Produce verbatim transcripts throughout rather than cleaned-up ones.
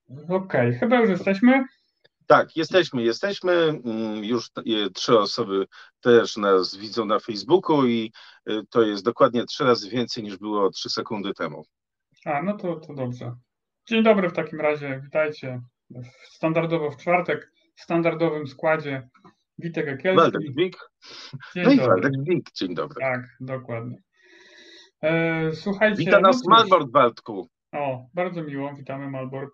Okej, chyba już jesteśmy. Tak, jesteśmy, jesteśmy. mm, Już e, trzy osoby też nas widzą na Facebooku i e, to jest dokładnie trzy razy więcej niż było trzy sekundy temu. A, no to, to dobrze. Dzień dobry w takim razie, witajcie. Standardowo w czwartek, w standardowym składzie. Witek Waldek Jakielski. Żbik. No Dzień i dobry. Waldek Żbik, dzień dobry. Tak, dokładnie. E, Wita słuchajcie, no nas cóż, Malbord, Waldku. o, bardzo miło, witamy Malbork.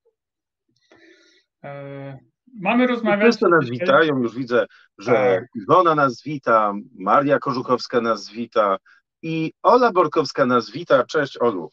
E, mamy I rozmawiać wszyscy nas dzisiaj. witają, już widzę, że Tak, Iwona nas wita, Maria Korzuchowska nas wita i Ola Borkowska nas wita. Cześć, Olu.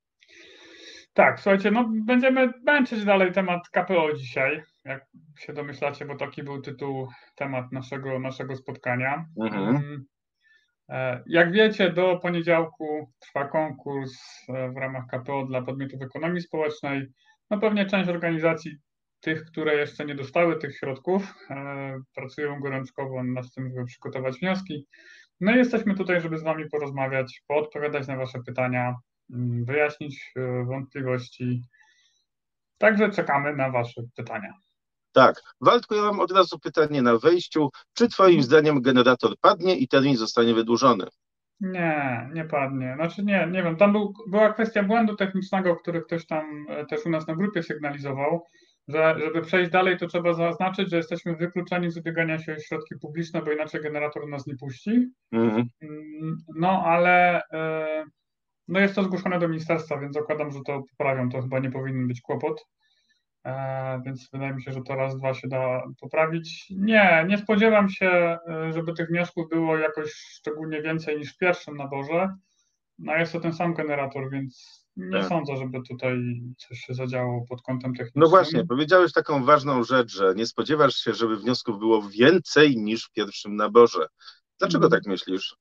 tak, słuchajcie, no będziemy męczyć dalej temat K P O dzisiaj, jak się domyślacie, bo taki był tytuł, temat naszego, naszego spotkania. Mhm. Mm, E, Jak wiecie, do poniedziałku trwa konkurs e, w ramach K P O dla podmiotów ekonomii społecznej. No pewnie część organizacji, tych, które jeszcze nie dostały tych środków, e, pracują gorączkowo nad tym, żeby przygotować wnioski. No i jesteśmy tutaj, żeby z Wami porozmawiać, poodpowiadać na Wasze pytania, mm, wyjaśnić e, wątpliwości. Także czekamy na Wasze pytania. Tak. Waldku, ja mam od razu pytanie na wejściu. Czy Twoim zdaniem generator padnie i termin zostanie wydłużony? Nie, nie padnie. Znaczy nie, nie wiem. Tam był, była kwestia błędu technicznego, który ktoś tam e, też u nas na grupie sygnalizował, że żeby przejść dalej, to trzeba zaznaczyć, że jesteśmy wykluczeni z ubiegania się o środki publiczne, bo inaczej generator nas nie puści. Mhm. Mm, No ale e, no jest to zgłoszone do ministerstwa, więc zakładam, że to poprawią. To chyba nie powinien być kłopot. E, więc wydaje mi się, że to raz, dwa się da poprawić. Nie, nie spodziewam się, e, żeby tych wniosków było jakoś szczególnie więcej niż w pierwszym naborze. No jest to ten sam generator, więc nie Tak. sądzę, żeby tutaj coś się zadziało pod kątem No właśnie, technicznym. powiedziałeś taką ważną rzecz, że nie spodziewasz się, żeby wniosków było więcej niż w pierwszym naborze. Dlaczego Mhm. tak myślisz?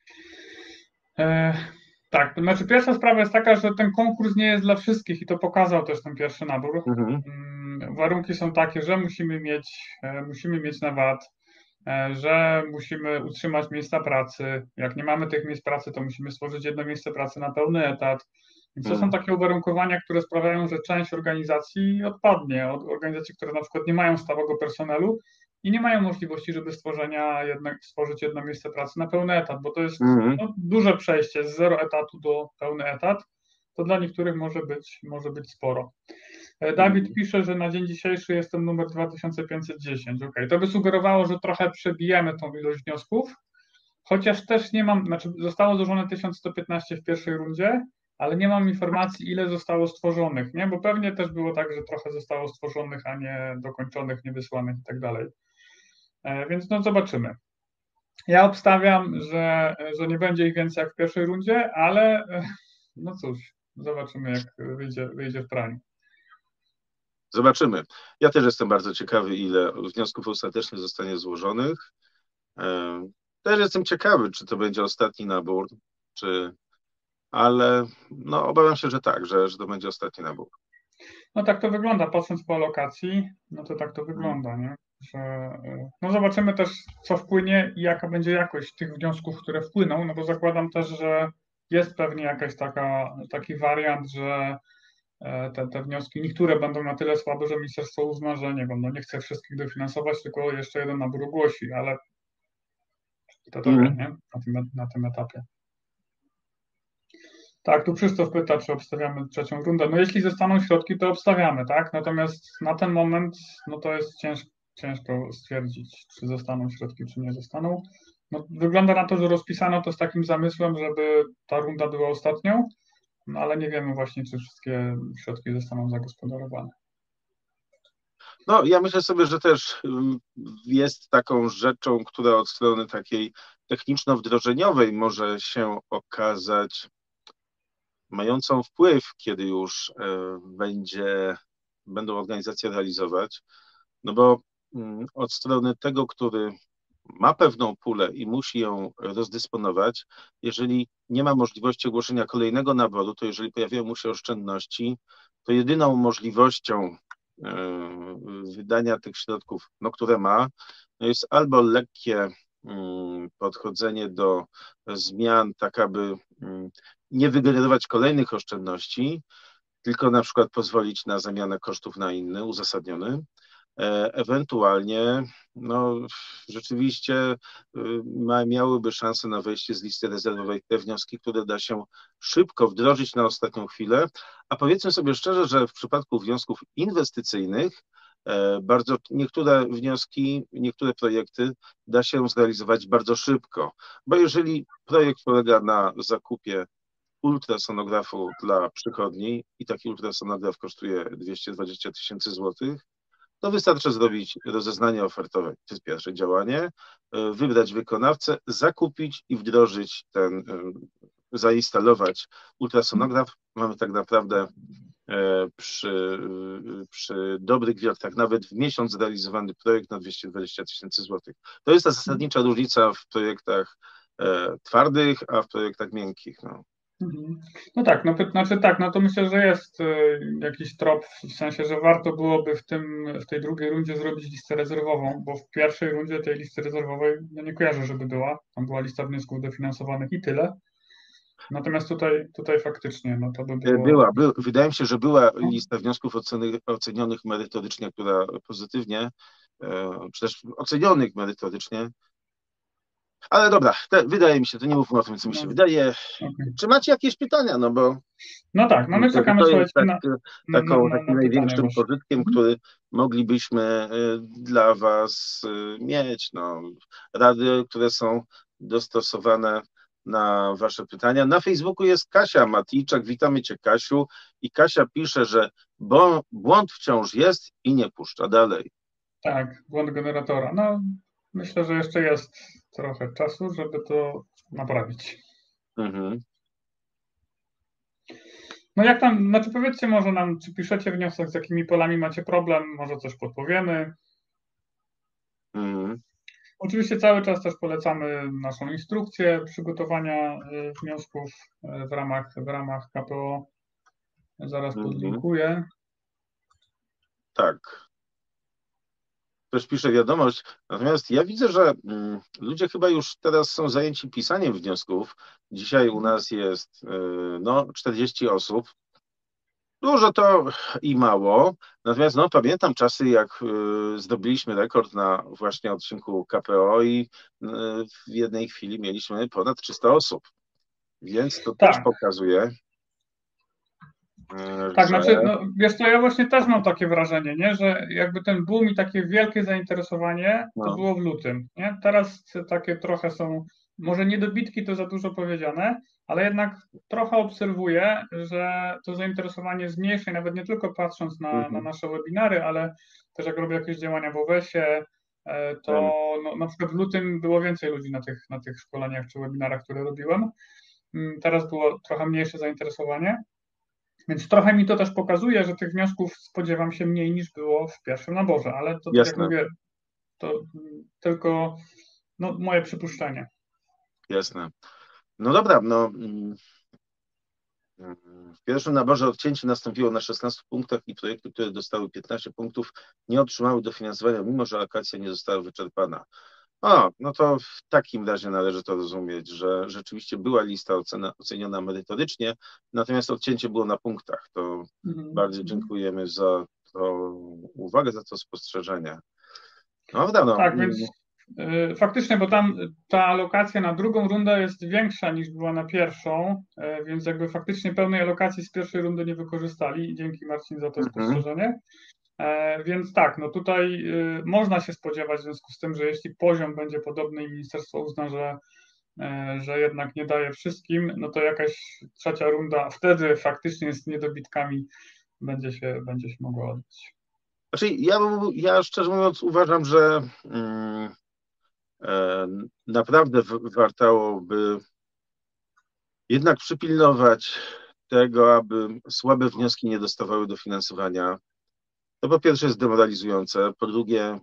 E, tak, to znaczy pierwsza sprawa jest taka, że ten konkurs nie jest dla wszystkich i to pokazał też ten pierwszy nabór. Mhm. Mm, Warunki są takie, że musimy mieć, e, musimy mieć na V A T, e, że musimy utrzymać miejsca pracy. Jak nie mamy tych miejsc pracy, to musimy stworzyć jedno miejsce pracy na pełny etat. Więc to są Mhm. takie uwarunkowania, które sprawiają, że część organizacji odpadnie. Od organizacji, które na przykład nie mają stałego personelu i nie mają możliwości, żeby stworzenia jednak, stworzyć jedno miejsce pracy na pełny etat, bo to jest Mhm. no, duże przejście z zero etatu do pełny etat. To dla niektórych może być, może być sporo. E, Dawid Mhm. pisze, że na dzień dzisiejszy jestem numer dwa tysiące pięćset dziesięć. Ok, to by sugerowało, że trochę przebijemy tą ilość wniosków, chociaż też nie mam, znaczy zostało złożone tysiąc sto piętnaście w pierwszej rundzie, ale nie mam informacji, ile zostało stworzonych, nie? Bo pewnie też było tak, że trochę zostało stworzonych, a nie dokończonych, niewysłanych i tak dalej. E, Więc no zobaczymy. Ja obstawiam, że, że nie będzie ich więcej jak w pierwszej rundzie, ale e, no cóż, zobaczymy, jak wyjdzie, wyjdzie w praniu. Zobaczymy. Ja też jestem bardzo ciekawy, ile wniosków ostatecznie zostanie złożonych. E, Też jestem ciekawy, czy to będzie ostatni nabór, czy... ale no, obawiam się, że tak, że, że to będzie ostatni nabór. No tak to wygląda, patrząc po alokacji, no to tak to Mhm. wygląda, nie? Że, y, no zobaczymy też, co wpłynie i jaka będzie jakość tych wniosków, które wpłyną, no bo zakładam też, że jest pewnie jakaś taka, taki wariant, że e, te, te wnioski, niektóre będą na tyle słabe, że ministerstwo uzna, że nie wiem, no nie chce wszystkich dofinansować, tylko jeszcze jeden nabór ogłosi, ale kto to wie, Mhm. nie? Na tym, na tym etapie. Tak, tu Krzysztof pyta, czy obstawiamy trzecią rundę. No jeśli zostaną środki, to obstawiamy, tak? Natomiast na ten moment, no to jest ciężko, ciężko stwierdzić, czy zostaną środki, czy nie zostaną. No, wygląda na to, że rozpisano to z takim zamysłem, żeby ta runda była ostatnią, no ale nie wiemy właśnie, czy wszystkie środki zostaną zagospodarowane. No, ja myślę sobie, że też ym, jest taką rzeczą, która od strony takiej techniczno-wdrożeniowej może się okazać mającą wpływ, kiedy już e, będzie, będą organizacje realizować, no bo mm, od strony tego, który ma pewną pulę i musi ją rozdysponować, jeżeli nie ma możliwości ogłoszenia kolejnego naboru, to jeżeli pojawiają mu się oszczędności, to jedyną możliwością e, wydania tych środków, no, które ma, no jest albo lekkie mm, podchodzenie do zmian, tak aby mm, nie wygenerować kolejnych oszczędności, tylko na przykład pozwolić na zamianę kosztów na inny, uzasadniony. Ewentualnie no, rzeczywiście ma, miałyby szansę na wejście z listy rezerwowej te wnioski, które da się szybko wdrożyć na ostatnią chwilę, a powiedzmy sobie szczerze, że w przypadku wniosków inwestycyjnych bardzo niektóre wnioski, niektóre projekty da się zrealizować bardzo szybko, bo jeżeli projekt polega na zakupie ultrasonografu dla przychodni i taki ultrasonograf kosztuje dwieście dwadzieścia tysięcy złotych, to wystarczy zrobić rozeznanie ofertowe, to jest pierwsze działanie, wybrać wykonawcę, zakupić i wdrożyć ten, zainstalować ultrasonograf. Mamy tak naprawdę przy, przy dobrych wiertach nawet w miesiąc zrealizowany projekt na dwieście dwadzieścia tysięcy złotych. To jest ta zasadnicza różnica w projektach twardych, a w projektach miękkich. No. No tak, no, znaczy tak, no to myślę, że jest jakiś trop, w sensie, że warto byłoby w tym, w tej drugiej rundzie zrobić listę rezerwową, bo w pierwszej rundzie tej listy rezerwowej ja nie kojarzę, żeby była. Tam była lista wniosków dofinansowanych i tyle. Natomiast tutaj, tutaj faktycznie, no to by było... Była, by, wydaje mi się, że była lista wniosków oceny, ocenionych merytorycznie, która pozytywnie, czy też ocenionych merytorycznie. Ale dobra, te, wydaje mi się, to nie mówmy o tym, co mi się no. wydaje. Okay. Czy macie jakieś pytania? No bo no tak, no my czekamy to jest tak, na, taką, na, na, takim na największym pożytkiem, który moglibyśmy dla Was mieć. No, rady, które są dostosowane na Wasze pytania. Na Facebooku jest Kasia Matijczak. Witamy Cię, Kasiu. I Kasia pisze, że bo błąd wciąż jest i nie puszcza dalej. Tak, błąd generatora. No, myślę, że jeszcze jest trochę czasu, żeby to naprawić. Mhm. No jak tam, znaczy powiedzcie może nam, czy piszecie wniosek, z jakimi polami macie problem, może coś podpowiemy. Mhm. Oczywiście cały czas też polecamy naszą instrukcję przygotowania wniosków w ramach, w ramach K P O. Zaraz mhm. podlinkuję. Tak. Ktoś pisze wiadomość, natomiast ja widzę, że mm, ludzie chyba już teraz są zajęci pisaniem wniosków. Dzisiaj u nas jest yy, no, czterdzieści osób. Dużo to i mało, natomiast no, pamiętam czasy, jak y, zdobyliśmy rekord na właśnie odcinku K P O i y, w jednej chwili mieliśmy ponad trzysta osób, więc to tak. też pokazuje, Tak, że... znaczy, no, wiesz co, ja właśnie też mam takie wrażenie, nie, że jakby ten boom i takie wielkie zainteresowanie to no. było w lutym, nie? Teraz takie trochę są, może niedobitki to za dużo powiedziane, ale jednak trochę obserwuję, że to zainteresowanie zmniejsza, nawet nie tylko patrząc na, mhm. na nasze webinary, ale też jak robię jakieś działania w owesie, to no, na przykład w lutym było więcej ludzi na tych, na tych szkoleniach czy webinarach, które robiłem. Teraz było trochę mniejsze zainteresowanie. Więc trochę mi to też pokazuje, że tych wniosków spodziewam się mniej niż było w pierwszym naborze, ale to tak jak mówię, to tylko no, moje przypuszczenie. Jasne. No dobra, no w pierwszym naborze odcięcie nastąpiło na szesnastu punktach i projekty, które dostały piętnaście punktów, nie otrzymały dofinansowania, mimo że alokacja nie została wyczerpana. O, no to w takim razie należy to rozumieć, że rzeczywiście była lista ocena, oceniona merytorycznie, natomiast odcięcie było na punktach. To mhm. bardzo dziękujemy za to uwagę, za to spostrzeżenie. No, no, tak, więc y, faktycznie, bo tam ta alokacja na drugą rundę jest większa niż była na pierwszą, y, więc jakby faktycznie pełnej alokacji z pierwszej rundy nie wykorzystali i dzięki Marcin za to mhm. spostrzeżenie. E, więc tak, no tutaj y, można się spodziewać w związku z tym, że jeśli poziom będzie podobny i ministerstwo uzna, że, e, że jednak nie daje wszystkim, no to jakaś trzecia runda wtedy faktycznie z niedobitkami będzie się, będzie się mogła odbyć. Znaczy ja, ja szczerze mówiąc uważam, że mm, e, naprawdę wartałoby jednak przypilnować tego, aby słabe wnioski nie dostawały dofinansowania. To po pierwsze jest demoralizujące, po drugie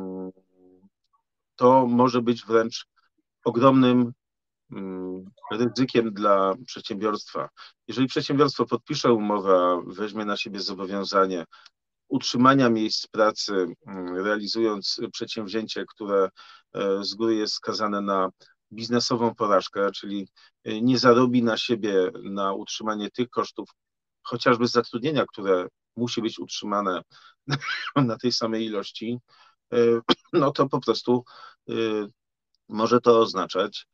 to może być wręcz ogromnym ryzykiem dla przedsiębiorstwa. Jeżeli przedsiębiorstwo podpisze umowę, weźmie na siebie zobowiązanie utrzymania miejsc pracy, realizując przedsięwzięcie, które z góry jest skazane na biznesową porażkę, czyli nie zarobi na siebie na utrzymanie tych kosztów, chociażby zatrudnienia, które musi być utrzymane na tej samej ilości, no to po prostu może to oznaczać,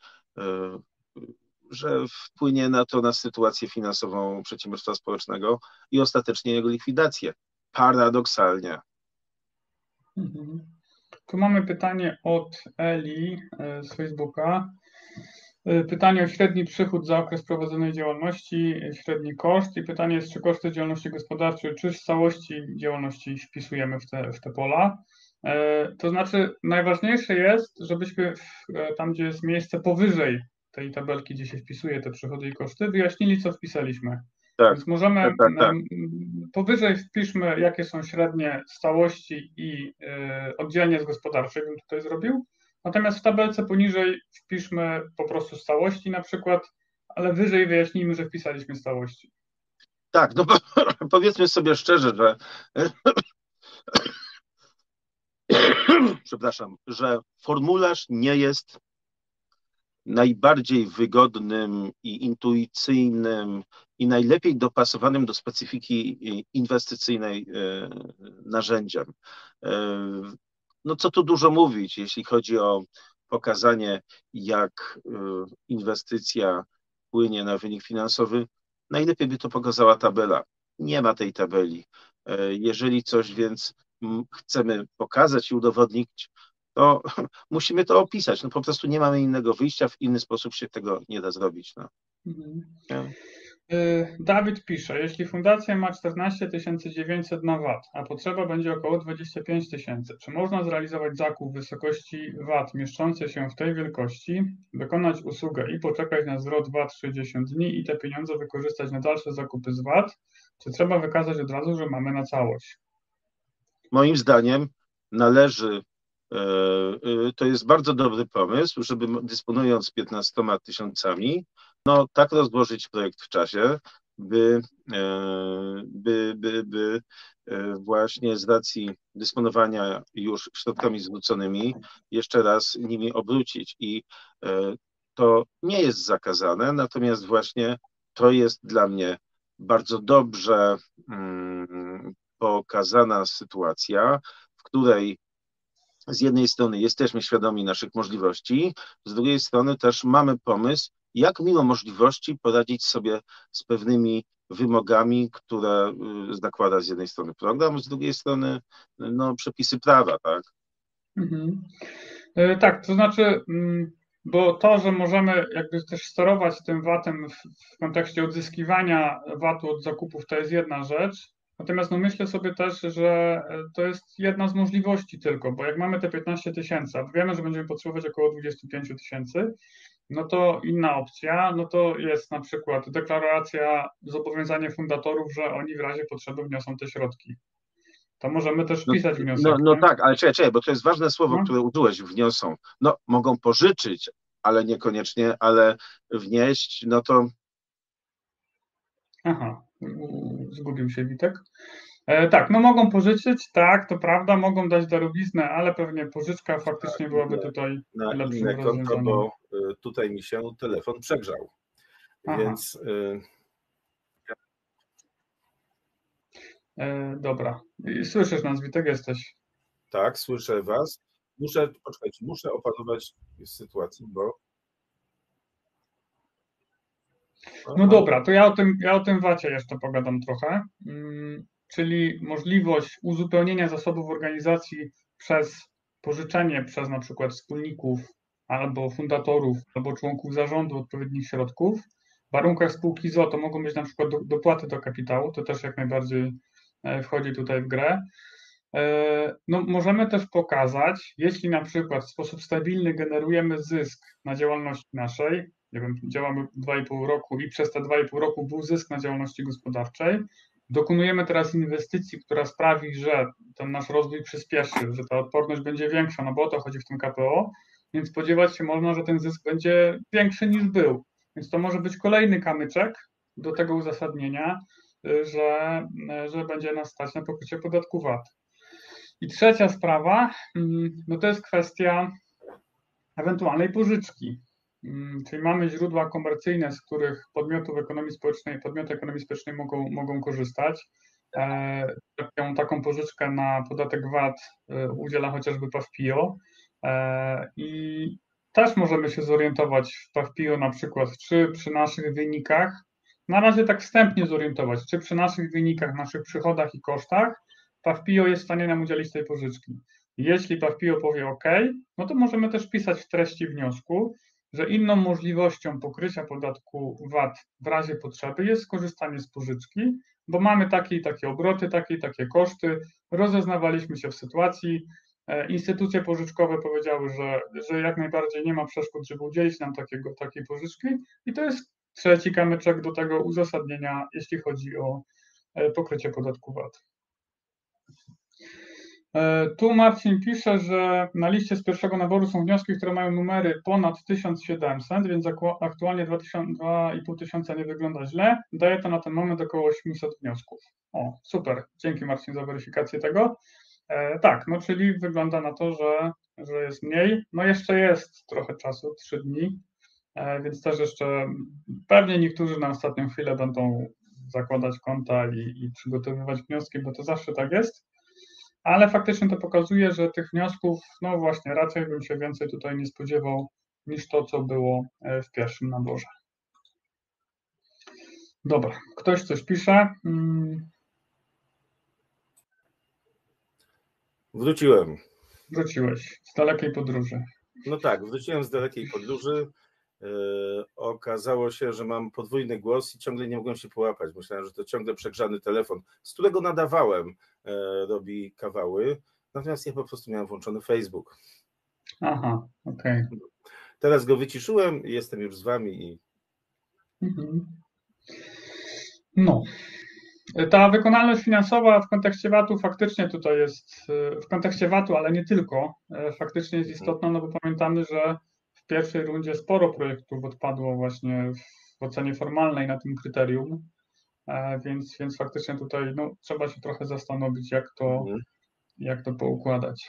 że wpłynie na to na sytuację finansową przedsiębiorstwa społecznego i ostatecznie jego likwidację. Paradoksalnie. Mhm. Tu mamy pytanie od Eli z Facebooka. Pytanie o średni przychód za okres prowadzonej działalności, średni koszt i pytanie jest, czy koszty działalności gospodarczej, czy z całości działalności wpisujemy w te, w te pola. To znaczy najważniejsze jest, żebyśmy w, tam, gdzie jest miejsce powyżej tej tabelki, gdzie się wpisuje te przychody i koszty, wyjaśnili, co wpisaliśmy. Tak, Więc możemy tak, tak, tak. powyżej wpiszmy, jakie są średnie z całości i oddzielnie z gospodarczej, bym tutaj zrobił. Natomiast w tabelce poniżej wpiszmy po prostu z całości na przykład, ale wyżej wyjaśnijmy, że wpisaliśmy z całości. Tak, no bo powiedzmy sobie szczerze, że przepraszam, że formularz nie jest najbardziej wygodnym i intuicyjnym i najlepiej dopasowanym do specyfiki inwestycyjnej narzędziem. No co tu dużo mówić, jeśli chodzi o pokazanie, jak inwestycja wpłynie na wynik finansowy, najlepiej by to pokazała tabela. Nie ma tej tabeli. Jeżeli coś więc chcemy pokazać i udowodnić, to musimy to opisać. No po prostu nie mamy innego wyjścia, w inny sposób się tego nie da zrobić. No. Mhm. Ja. Dawid pisze, jeśli fundacja ma czternaście tysięcy dziewięćset na V A T, a potrzeba będzie około dwadzieścia pięć tysięcy, czy można zrealizować zakup w wysokości V A T mieszczącej się w tej wielkości, dokonać usługę i poczekać na zwrot V A T sześćdziesiąt dni i te pieniądze wykorzystać na dalsze zakupy z V A T, czy trzeba wykazać od razu, że mamy na całość? Moim zdaniem należy, to jest bardzo dobry pomysł, żeby dysponując piętnastoma tysiącami, no tak rozłożyć projekt w czasie, by, by, by, by właśnie z racji dysponowania już środkami zwróconymi jeszcze raz nimi obrócić. I to nie jest zakazane, natomiast właśnie to jest dla mnie bardzo dobrze pokazana sytuacja, w której z jednej strony jesteśmy świadomi naszych możliwości, z drugiej strony też mamy pomysł, jak mimo możliwości poradzić sobie z pewnymi wymogami, które zakłada z jednej strony program, z drugiej strony no, przepisy prawa, tak? Mhm. E, tak, to znaczy, bo to, że możemy jakby też sterować tym V A T-em w, w kontekście odzyskiwania V A T-u od zakupów, to jest jedna rzecz. Natomiast no myślę sobie też, że to jest jedna z możliwości tylko, bo jak mamy te piętnaście tysięcy, a wiemy, że będziemy potrzebować około dwadzieścia pięć tysięcy, no to inna opcja, no to jest na przykład deklaracja, zobowiązanie fundatorów, że oni w razie potrzeby wniosą te środki. To możemy też wpisać no, wniosek. No, no tak, ale czekaj, czekaj, bo to jest ważne słowo, no. które użyłeś, wniosą. No, mogą pożyczyć, ale niekoniecznie, ale wnieść, no to... Aha, zgubił się Witek. E, tak, no mogą pożyczyć, tak, to prawda, mogą dać darowiznę, ale pewnie pożyczka faktycznie tak, byłaby na, tutaj na lepszym inne konto, rozwiązaniem. bo tutaj mi się telefon przegrzał. Aha. Więc... Y... E, dobra, słyszysz nas, Witek, jesteś? Tak, słyszę was. Muszę, poczekajcie, muszę opanować sytuację, bo... No dobra, to ja o tym, ja o tym V A T-ie jeszcze pogadam trochę, hmm, czyli możliwość uzupełnienia zasobów organizacji przez pożyczenie przez na przykład wspólników albo fundatorów, albo członków zarządu odpowiednich środków. W warunkach spółki z o o to mogą być na przykład do, dopłaty do kapitału, to też jak najbardziej wchodzi tutaj w grę. No, możemy też pokazać, jeśli na przykład w sposób stabilny generujemy zysk na działalności naszej, nie wiem, działamy dwa i pół roku i przez te dwa i pół roku był zysk na działalności gospodarczej, dokonujemy teraz inwestycji, która sprawi, że ten nasz rozwój przyspieszy, że ta odporność będzie większa, no bo o to chodzi w tym K P O, więc spodziewać się można, że ten zysk będzie większy niż był. Więc to może być kolejny kamyczek do tego uzasadnienia, że, że będzie nas stać na pokrycie podatku V A T. I trzecia sprawa, no to jest kwestia ewentualnej pożyczki. Czyli mamy źródła komercyjne, z których podmiotów ekonomii społecznej, podmioty ekonomii społecznej mogą, mogą korzystać. Taką, taką pożyczkę na podatek V A T udziela chociażby PAWPIO i też możemy się zorientować w PAWPIO na przykład, czy przy naszych wynikach, na razie tak wstępnie zorientować, czy przy naszych wynikach, naszych przychodach i kosztach PAWPIO jest w stanie nam udzielić tej pożyczki. Jeśli PAWPIO powie OK, no to możemy też pisać w treści wniosku, że inną możliwością pokrycia podatku V A T w razie potrzeby jest skorzystanie z pożyczki, bo mamy takie i takie obroty, takie i takie koszty, rozeznawaliśmy się w sytuacji, instytucje pożyczkowe powiedziały, że, że jak najbardziej nie ma przeszkód, żeby udzielić nam takiego, takiej pożyczki i to jest trzeci kamyczek do tego uzasadnienia, jeśli chodzi o pokrycie podatku V A T. Tu Marcin pisze, że na liście z pierwszego naboru są wnioski, które mają numery ponad tysiąc siedemset, więc aktualnie dwa i pół tysiąca nie wygląda źle. Daje to na ten moment około osiemset wniosków. O, super. Dzięki Marcin za weryfikację tego. E, tak, no czyli wygląda na to, że, że jest mniej. No jeszcze jest trochę czasu, trzy dni, e, więc też jeszcze pewnie niektórzy na ostatnią chwilę będą zakładać konta i, i przygotowywać wnioski, bo to zawsze tak jest. Ale faktycznie to pokazuje, że tych wniosków, no właśnie, raczej bym się więcej tutaj nie spodziewał niż to, co było w pierwszym naborze. Dobra, ktoś coś pisze. Wróciłem. Wróciłeś z dalekiej podróży. No tak, wróciłem z dalekiej podróży. Yy, okazało się, że mam podwójny głos i ciągle nie mogłem się połapać. Myślałem, że to ciągle przegrzany telefon, z którego nadawałem, yy, robi kawały. Natomiast ja po prostu miałem włączony Facebook. Aha, okej. Okay. Teraz go wyciszyłem i jestem już z wami. I... Mhm. No. Ta wykonalność finansowa w kontekście V A T-u faktycznie tutaj jest, w kontekście V A T-u, ale nie tylko, faktycznie jest istotna, no bo pamiętamy, że w pierwszej rundzie sporo projektów odpadło właśnie w ocenie formalnej na tym kryterium, więc, więc faktycznie tutaj no, trzeba się trochę zastanowić, jak to, mhm. jak to poukładać.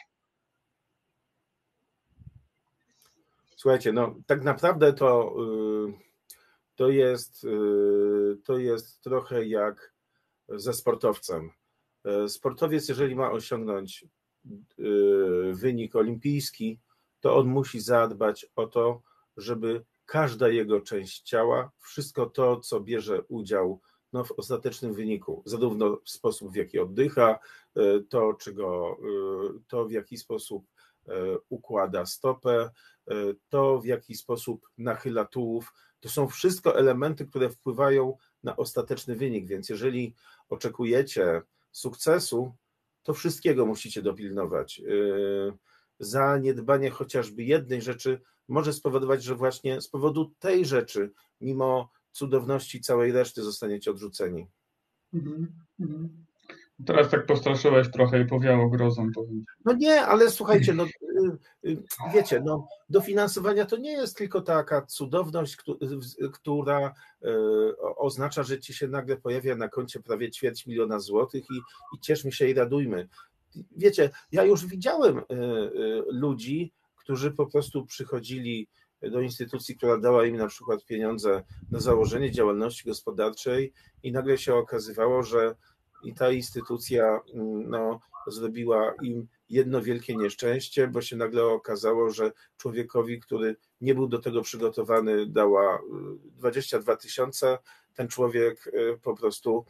Słuchajcie, no tak naprawdę to, to, jest, to jest trochę jak ze sportowcem. Sportowiec, jeżeli ma osiągnąć wynik olimpijski, to on musi zadbać o to, żeby każda jego część ciała, wszystko to, co bierze udział no, w ostatecznym wyniku, zarówno w sposób, w jaki oddycha, to, czego, to w jaki sposób układa stopę, to w jaki sposób nachyla tułów, to są wszystko elementy, które wpływają na ostateczny wynik, więc jeżeli oczekujecie sukcesu, to wszystkiego musicie dopilnować. Zaniedbanie chociażby jednej rzeczy może spowodować, że właśnie z powodu tej rzeczy, mimo cudowności całej reszty, zostaniecie odrzuceni. Mhm, mhm. Teraz tak postraszyłeś trochę i powiało grozą. Powiem. No nie, ale słuchajcie, no wiecie, no dofinansowania to nie jest tylko taka cudowność, która oznacza, że ci się nagle pojawia na koncie prawie ćwierć miliona złotych i, i cieszmy się i radujmy. Wiecie, ja już widziałem ludzi, którzy po prostu przychodzili do instytucji, która dała im na przykład pieniądze na założenie działalności gospodarczej i nagle się okazywało, że i ta instytucja no, zrobiła im jedno wielkie nieszczęście, bo się nagle okazało, że człowiekowi, który nie był do tego przygotowany, dała dwadzieścia dwa tysiące, ten człowiek po prostu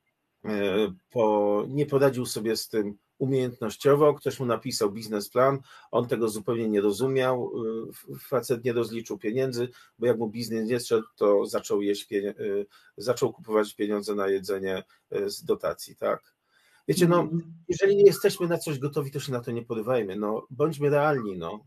po, nie poradził sobie z tym umiejętnościowo, ktoś mu napisał biznesplan, on tego zupełnie nie rozumiał, facet nie rozliczył pieniędzy, bo jak mu biznes nie szedł, to zaczął jeść, zaczął kupować pieniądze na jedzenie z dotacji, tak? Wiecie, no, jeżeli nie jesteśmy na coś gotowi, to się na to nie porywajmy, no, bądźmy realni, no.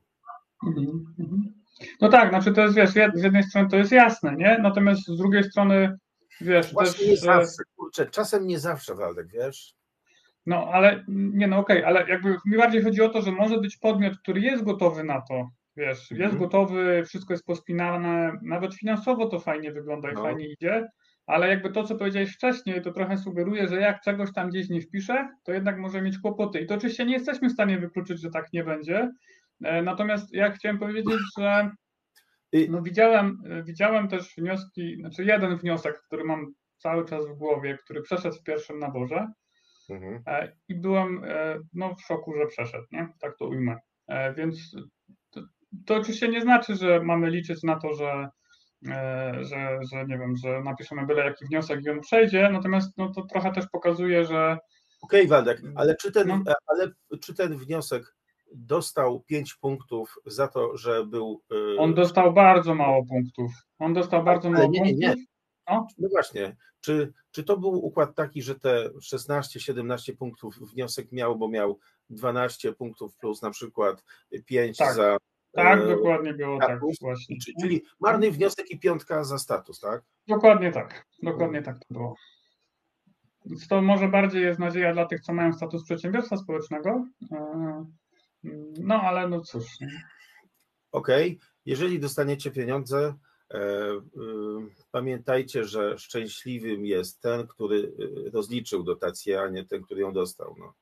No tak, znaczy to jest, wiesz, z jednej strony to jest jasne, nie? Natomiast z drugiej strony, wiesz, Właśnie też... nie zawsze, kurczę, czasem nie zawsze, Waldek, wiesz? No, ale nie, no okej, okay, ale jakby mi bardziej chodzi o to, że może być podmiot, który jest gotowy na to, wiesz, mhm. jest gotowy, wszystko jest pospinane, nawet finansowo to fajnie wygląda i no. fajnie idzie, ale jakby to, co powiedziałeś wcześniej, to trochę sugeruje, że jak czegoś tam gdzieś nie wpiszę, to jednak może mieć kłopoty. I to oczywiście nie jesteśmy w stanie wykluczyć, że tak nie będzie. Natomiast ja chciałem powiedzieć, że No widziałem, widziałem też wnioski, znaczy jeden wniosek, który mam cały czas w głowie, który przeszedł w pierwszym naborze mhm. i byłem no, w szoku, że przeszedł, nie? Tak to ujmę. Więc to, to oczywiście nie znaczy, że mamy liczyć na to, że, że, że nie wiem, że napiszemy byle jaki wniosek i on przejdzie, natomiast no, to trochę też pokazuje, że... Okej, okay, Waldek, ale czy ten, no. ale czy ten wniosek dostał pięć punktów za to, że był... On dostał bardzo mało punktów. On dostał bardzo ale mało nie, punktów. Nie, nie. No. no właśnie, czy, czy to był układ taki, że te szesnaście siedemnaście punktów wniosek miał, bo miał dwanaście punktów plus na przykład pięć tak. za... Tak, e, dokładnie było status, tak właśnie. Czyli marny wniosek i piątka za status, tak? Dokładnie tak, dokładnie tak to było. Więc to może bardziej jest nadzieja dla tych, co mają status przedsiębiorstwa społecznego, no ale no cóż. Okej, okay. Jeżeli dostaniecie pieniądze, e, e, pamiętajcie, że szczęśliwym jest ten, który rozliczył dotację, a nie ten, który ją dostał. No.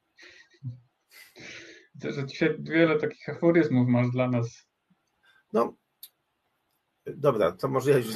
Widzę, że dzisiaj wiele takich aforyzmów masz dla nas. No, dobra, to może ja już...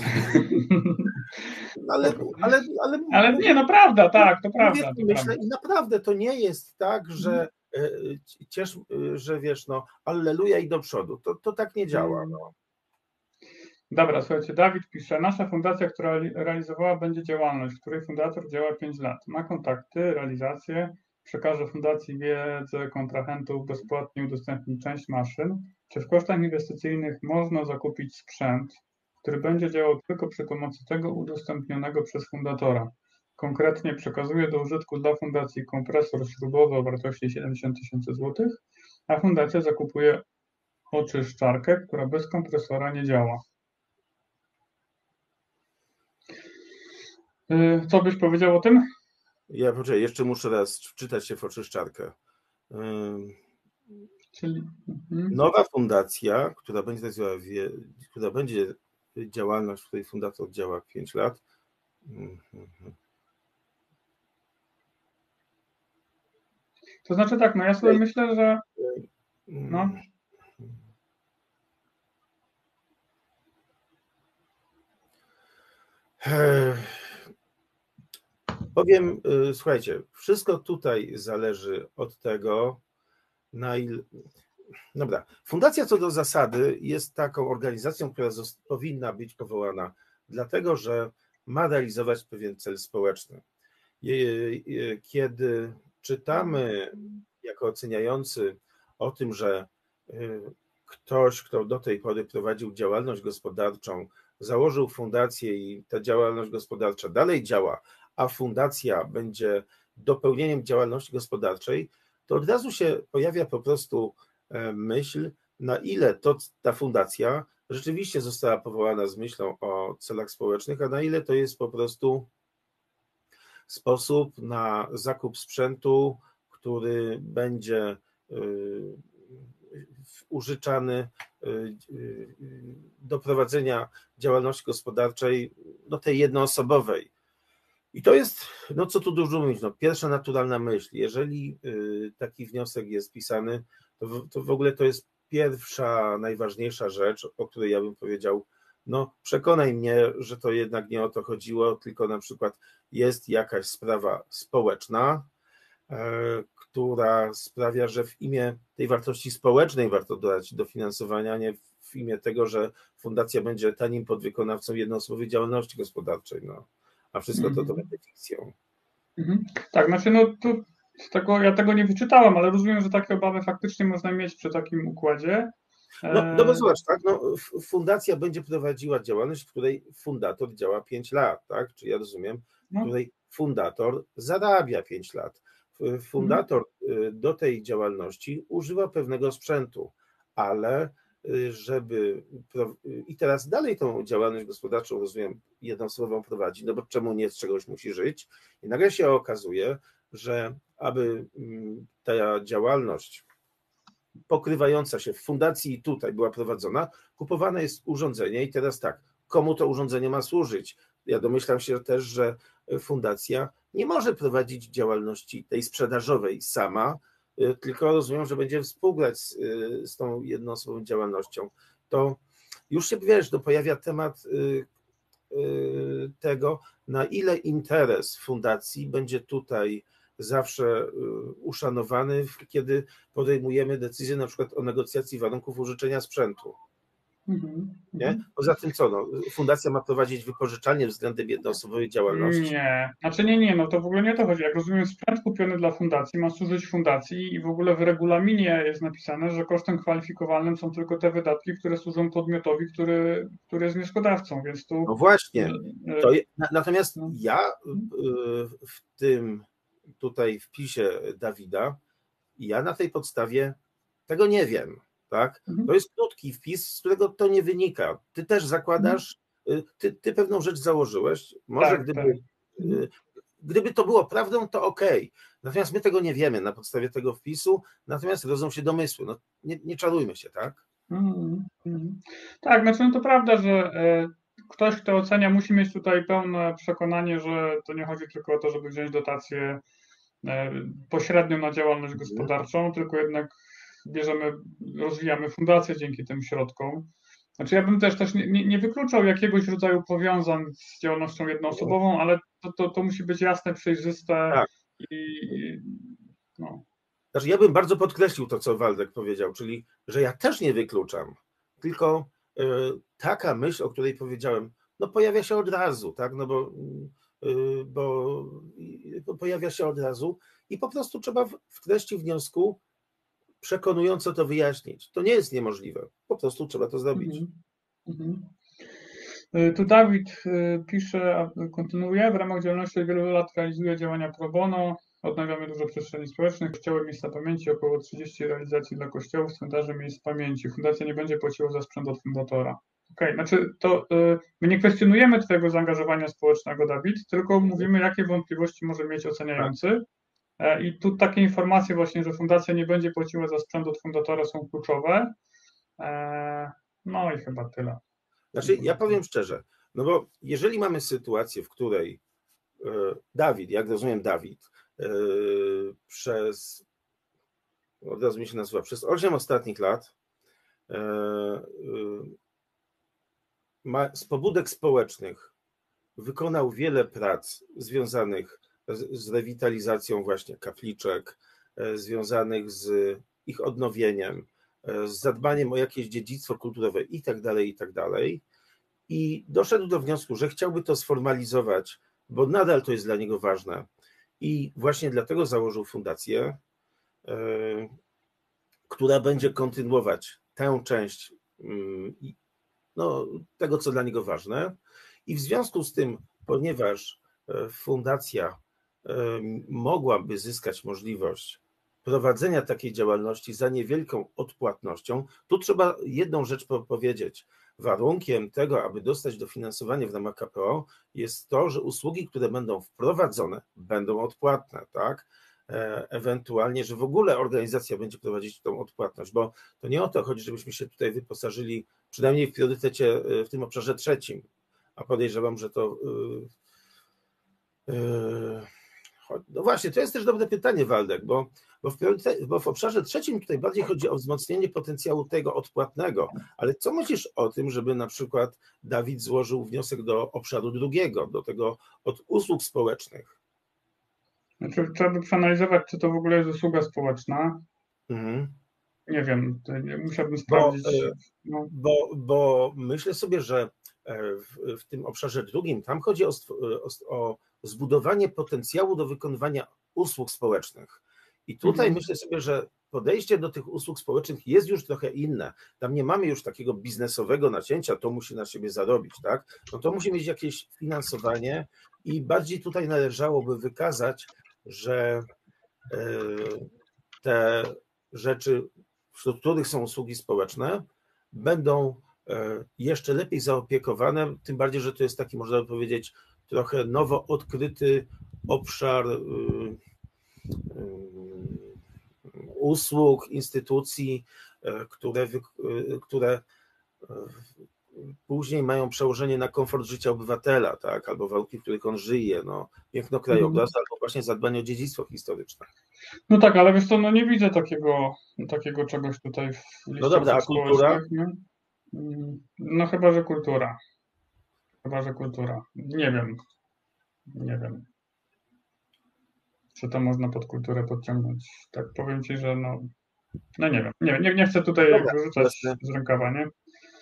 Ale, ale, ale, ale nie, no prawda, tak, to prawda. To myślę, prawda. I naprawdę to nie jest tak, że ciesz, że wiesz, no, alleluja i do przodu. To, to tak nie działa. No. Dobra, słuchajcie, Dawid pisze, nasza fundacja, która realizowała będzie działalność, w której fundator działa pięć lat. Ma kontakty, realizację, przekaże fundacji wiedzę kontrahentów, bezpłatnie udostępni część maszyn. Czy w kosztach inwestycyjnych można zakupić sprzęt, który będzie działał tylko przy pomocy tego udostępnionego przez fundatora? Konkretnie przekazuje do użytku dla fundacji kompresor śrubowy o wartości siedemdziesiąt tysięcy złotych, a fundacja zakupuje oczyszczarkę, która bez kompresora nie działa. Co byś powiedział o tym? Ja poczekaj, jeszcze muszę raz wczytać się w oczyszczarkę. Czyli... Nowa fundacja, która będzie, która będzie działalność, w której fundator działa pięć lat. To znaczy tak, no ja sobie myślę, że no. Powiem, słuchajcie, wszystko tutaj zależy od tego, na ile... Dobra, fundacja co do zasady jest taką organizacją, która powinna być powołana, dlatego że ma realizować pewien cel społeczny. Kiedy czytamy jako oceniający o tym, że ktoś, kto do tej pory prowadził działalność gospodarczą, założył fundację i ta działalność gospodarcza dalej działa, a fundacja będzie dopełnieniem działalności gospodarczej, to od razu się pojawia po prostu myśl, na ile to, ta fundacja rzeczywiście została powołana z myślą o celach społecznych, a na ile to jest po prostu sposób na zakup sprzętu, który będzie użyczany do prowadzenia działalności gospodarczej, no tej jednoosobowej. I to jest, no co tu dużo mówić, no pierwsza naturalna myśl. Jeżeli taki wniosek jest pisany, to w, to w ogóle to jest pierwsza, najważniejsza rzecz, o której ja bym powiedział, no przekonaj mnie, że to jednak nie o to chodziło, tylko na przykład jest jakaś sprawa społeczna, która sprawia, że w imię tej wartości społecznej warto dodać dofinansowania, a nie w imię tego, że fundacja będzie tanim podwykonawcą jednoosobowej działalności gospodarczej, no, a wszystko to to będzie fikcją. Mhm. Tak, znaczy no tu z tego, ja tego nie wyczytałem, ale rozumiem, że takie obawy faktycznie można mieć przy takim układzie. No, no bo zobacz, tak, no, fundacja będzie prowadziła działalność, w której fundator działa pięć lat, tak, czy ja rozumiem, w której fundator zarabia pięć lat. Fundator do tej działalności używa pewnego sprzętu, ale żeby... I teraz dalej tą działalność gospodarczą, rozumiem, jednoosobową prowadzi, no bo czemu nie, z czegoś musi żyć. I nagle się okazuje, że aby ta działalność pokrywająca się w fundacji tutaj była prowadzona, kupowane jest urządzenie i teraz tak, komu to urządzenie ma służyć? Ja domyślam się też, że fundacja nie może prowadzić działalności tej sprzedażowej sama, tylko rozumiem, że będzie współgrać z, z tą jednoosobową działalnością. To już się, wiesz, no, pojawia temat y, y, tego, na ile interes fundacji będzie tutaj zawsze y, uszanowany, kiedy podejmujemy decyzję na przykład o negocjacji warunków użyczenia sprzętu. Mhm, Nie? mhm. Poza tym co, no, fundacja ma prowadzić wypożyczalnię względem jednoosobowej działalności? Nie, znaczy nie, nie, no to w ogóle nie o to chodzi. Jak rozumiem, sprzęt kupiony dla fundacji ma służyć fundacji i w ogóle w regulaminie jest napisane, że kosztem kwalifikowalnym są tylko te wydatki, które służą podmiotowi, który, który jest wnioskodawcą, więc tu... No właśnie, e, to je, na, natomiast no. ja y, w tym tutaj wpisie Dawida, ja na tej podstawie tego nie wiem, tak? Mhm. To jest krótki wpis, z którego to nie wynika. Ty też zakładasz, y, ty, ty pewną rzecz założyłeś, może Tak, gdyby, tak. y, gdyby to było prawdą, to okej. Natomiast my tego nie wiemy na podstawie tego wpisu, natomiast rodzą się domysły. No, nie, nie czarujmy się, tak? Mhm, mhm. Tak, znaczy no to prawda, że e, ktoś, kto ocenia, musi mieć tutaj pełne przekonanie, że to nie chodzi tylko o to, żeby wziąć dotację e, pośrednio na działalność gospodarczą, tylko jednak bierzemy, rozwijamy fundację dzięki tym środkom. Znaczy ja bym też, też nie, nie, nie wykluczał jakiegoś rodzaju powiązań z działalnością jednoosobową, ale to, to, to musi być jasne, przejrzyste Tak. i, i no. Znaczy, ja bym bardzo podkreślił to, co Waldek powiedział, czyli, że ja też nie wykluczam, tylko y, taka myśl, o której powiedziałem, no pojawia się od razu, tak, no bo, y, bo y, pojawia się od razu i po prostu trzeba w, w treści wniosku przekonująco to wyjaśnić. To nie jest niemożliwe, po prostu trzeba to zrobić. Mhm. Mhm. Tu Dawid pisze, a kontynuuje, w ramach działalności od wielu lat realizuje działania pro bono, odnawiamy dużo przestrzeni społecznych, kościoły, miejsca pamięci, około trzydzieści realizacji dla kościołów, cmentarzy, miejsc pamięci. Fundacja nie będzie płaciła za sprzęt od fundatora. Okej, okay, znaczy to y, my nie kwestionujemy twojego zaangażowania społecznego, Dawid, tylko mówimy, jakie wątpliwości może mieć oceniający. E, I tu takie informacje właśnie, że fundacja nie będzie płaciła za sprzęt od fundatora, są kluczowe. E, no i chyba tyle. Znaczy, ja powiem szczerze, no bo jeżeli mamy sytuację, w której Dawid, jak rozumiem Dawid, przez, od razu mi się nazywa, przez osiem ostatnich lat ma, z pobudek społecznych wykonał wiele prac związanych z, z rewitalizacją właśnie kapliczek, związanych z ich odnowieniem, z zadbaniem o jakieś dziedzictwo kulturowe i tak dalej, i tak dalej. I doszedł do wniosku, że chciałby to sformalizować, bo nadal to jest dla niego ważne. I właśnie dlatego założył fundację, yy, która będzie kontynuować tę część yy, no, tego, co dla niego ważne. I w związku z tym, ponieważ fundacja yy, mogłaby zyskać możliwość prowadzenia takiej działalności za niewielką odpłatnością, tu trzeba jedną rzecz powiedzieć. Warunkiem tego, aby dostać dofinansowanie w ramach K P O, jest to, że usługi, które będą wprowadzone, będą odpłatne, tak? Ewentualnie, że w ogóle organizacja będzie prowadzić tą odpłatność, bo to nie o to chodzi, żebyśmy się tutaj wyposażyli, przynajmniej w priorytecie, w tym obszarze trzecim, a podejrzewam, że to... Yy, yy, no właśnie, to jest też dobre pytanie, Waldek, bo, bo, w bo w obszarze trzecim tutaj bardziej chodzi o wzmocnienie potencjału tego odpłatnego, ale co myślisz o tym, żeby na przykład Dawid złożył wniosek do obszaru drugiego, do tego od usług społecznych? Znaczy, trzeba by przeanalizować, czy to w ogóle jest usługa społeczna. Mhm. Nie wiem, nie, musiałbym sprawdzić. Bo, no. bo, bo myślę sobie, że w, w tym obszarze drugim, tam chodzi o, o, o zbudowanie potencjału do wykonywania usług społecznych. I tutaj mhm. myślę sobie, że podejście do tych usług społecznych jest już trochę inne. Tam nie mamy już takiego biznesowego nacięcia, to musi na siebie zarobić, tak? No to musi mieć jakieś finansowanie i bardziej tutaj należałoby wykazać, że te rzeczy, wśród których są usługi społeczne, będą jeszcze lepiej zaopiekowane, tym bardziej, że to jest taki, można by powiedzieć, trochę nowo odkryty obszar usług, instytucji, które, które później mają przełożenie na komfort życia obywatela, tak, albo warunki, w których on żyje, no, piękno krajobrazu, mm. albo właśnie zadbanie o dziedzictwo historyczne. No tak, ale wiesz co, no nie widzę takiego, takiego czegoś tutaj w liście No dobra, a kultura? Nie? No chyba, że kultura. Chyba, że kultura. Nie wiem. Nie wiem. Czy to można pod kulturę podciągnąć? Tak powiem ci, że no, no nie wiem. Nie, nie, nie chcę tutaj Dobra, jakby rzucać jasne. z rękawa, nie?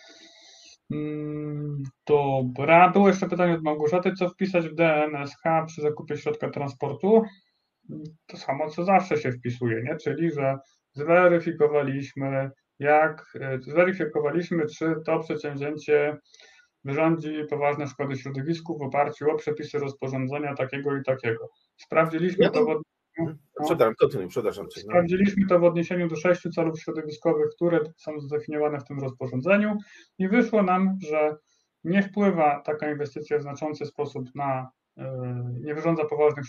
Mm, Dobra. Było jeszcze pytanie od Małgorzaty. Co wpisać w D N S H przy zakupie środka transportu? To samo, co zawsze się wpisuje, nie? Czyli, że zweryfikowaliśmy, jak, y, zweryfikowaliśmy, czy to przedsięwzięcie wyrządzi poważne szkody środowisku w oparciu o przepisy rozporządzenia takiego i takiego. Sprawdziliśmy Ja to bym... w, no, Przepraszam, kontynuuj, przepraszam cię. No. sprawdziliśmy to w odniesieniu do sześciu celów środowiskowych, które są zdefiniowane w tym rozporządzeniu i wyszło nam, że nie wpływa taka inwestycja w znaczący sposób na, yy, nie wyrządza poważnych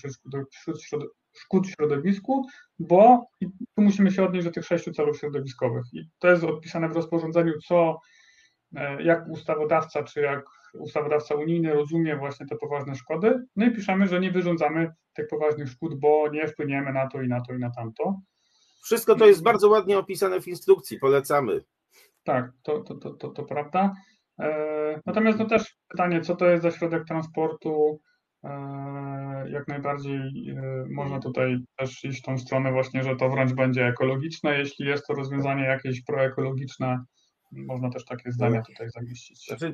szkód środowisku, bo i tu musimy się odnieść do tych sześciu celów środowiskowych. I to jest odpisane w rozporządzeniu, co jak ustawodawca, czy jak ustawodawca unijny rozumie właśnie te poważne szkody, no i piszemy, że nie wyrządzamy tych poważnych szkód, bo nie wpłyniemy na to i na to i na tamto. Wszystko to jest bardzo ładnie opisane w instrukcji, polecamy. Tak, to, to, to, to, to prawda. E, natomiast no też pytanie, co to jest za środek transportu, e, jak najbardziej e, można tutaj też iść w tą stronę właśnie, że to wręcz będzie ekologiczne, jeśli jest to rozwiązanie jakieś proekologiczne, można też takie zdanie tutaj zamieścić. Znaczy,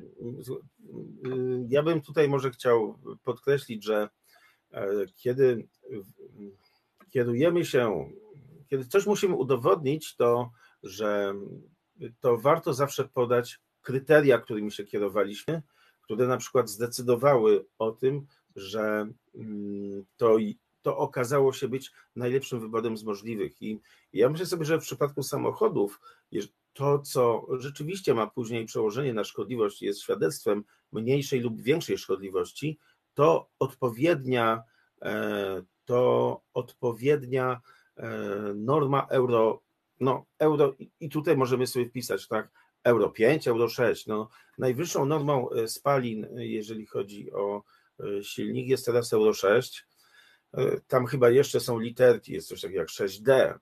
ja bym tutaj może chciał podkreślić, że kiedy kierujemy się, kiedy coś musimy udowodnić, to że to warto zawsze podać kryteria, którymi się kierowaliśmy, które na przykład zdecydowały o tym, że to, to okazało się być najlepszym wyborem z możliwych. I ja myślę sobie, że w przypadku samochodów to, co rzeczywiście ma później przełożenie na szkodliwość, jest świadectwem mniejszej lub większej szkodliwości, to odpowiednia, to odpowiednia norma euro, no euro i tutaj możemy sobie wpisać, tak, euro pięć, euro sześć. No, najwyższą normą spalin, jeżeli chodzi o silnik, jest teraz euro sześć. Tam chyba jeszcze są literki, jest coś takiego jak sześć D.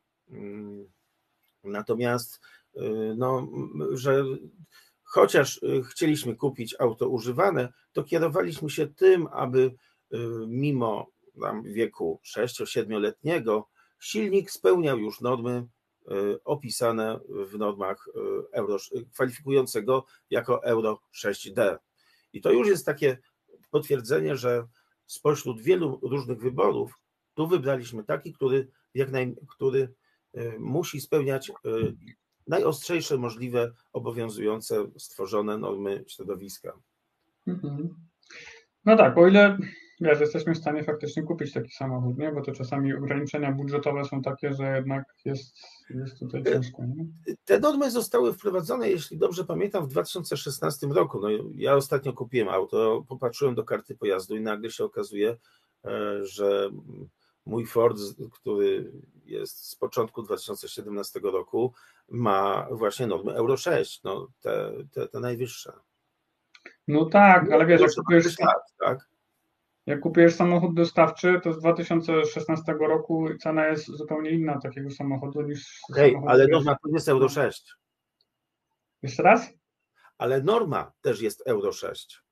Natomiast no, że chociaż chcieliśmy kupić auto używane, to kierowaliśmy się tym, aby mimo tam wieku sześcio-siedmioletniego silnik spełniał już normy opisane w normach euro, kwalifikującego jako euro sześć D. I to już jest takie potwierdzenie, że spośród wielu różnych wyborów tu wybraliśmy taki, który, jak naj, który musi spełniać najostrzejsze możliwe obowiązujące stworzone normy środowiska. Mhm. No tak, o ile wiesz, jesteśmy w stanie faktycznie kupić taki samochód, nie? Bo to czasami ograniczenia budżetowe są takie, że jednak jest, jest tutaj ciężko. Nie? Te normy zostały wprowadzone, jeśli dobrze pamiętam, w dwa tysiące szesnastym roku. No, ja ostatnio kupiłem auto, popatrzyłem do karty pojazdu i nagle się okazuje, że mój Ford, który jest z początku dwa tysiące siedemnastego roku, ma właśnie normy euro sześć, no te, te, te najwyższe. No tak, ale wiesz, jak kupujesz, lat, tak? jak kupujesz samochód dostawczy, to z dwa tysiące szesnastego roku cena jest zupełnie inna takiego samochodu niż Okej, samochodu, ale wiesz, norma to jest euro sześć. Jeszcze raz? Ale norma też jest euro sześć.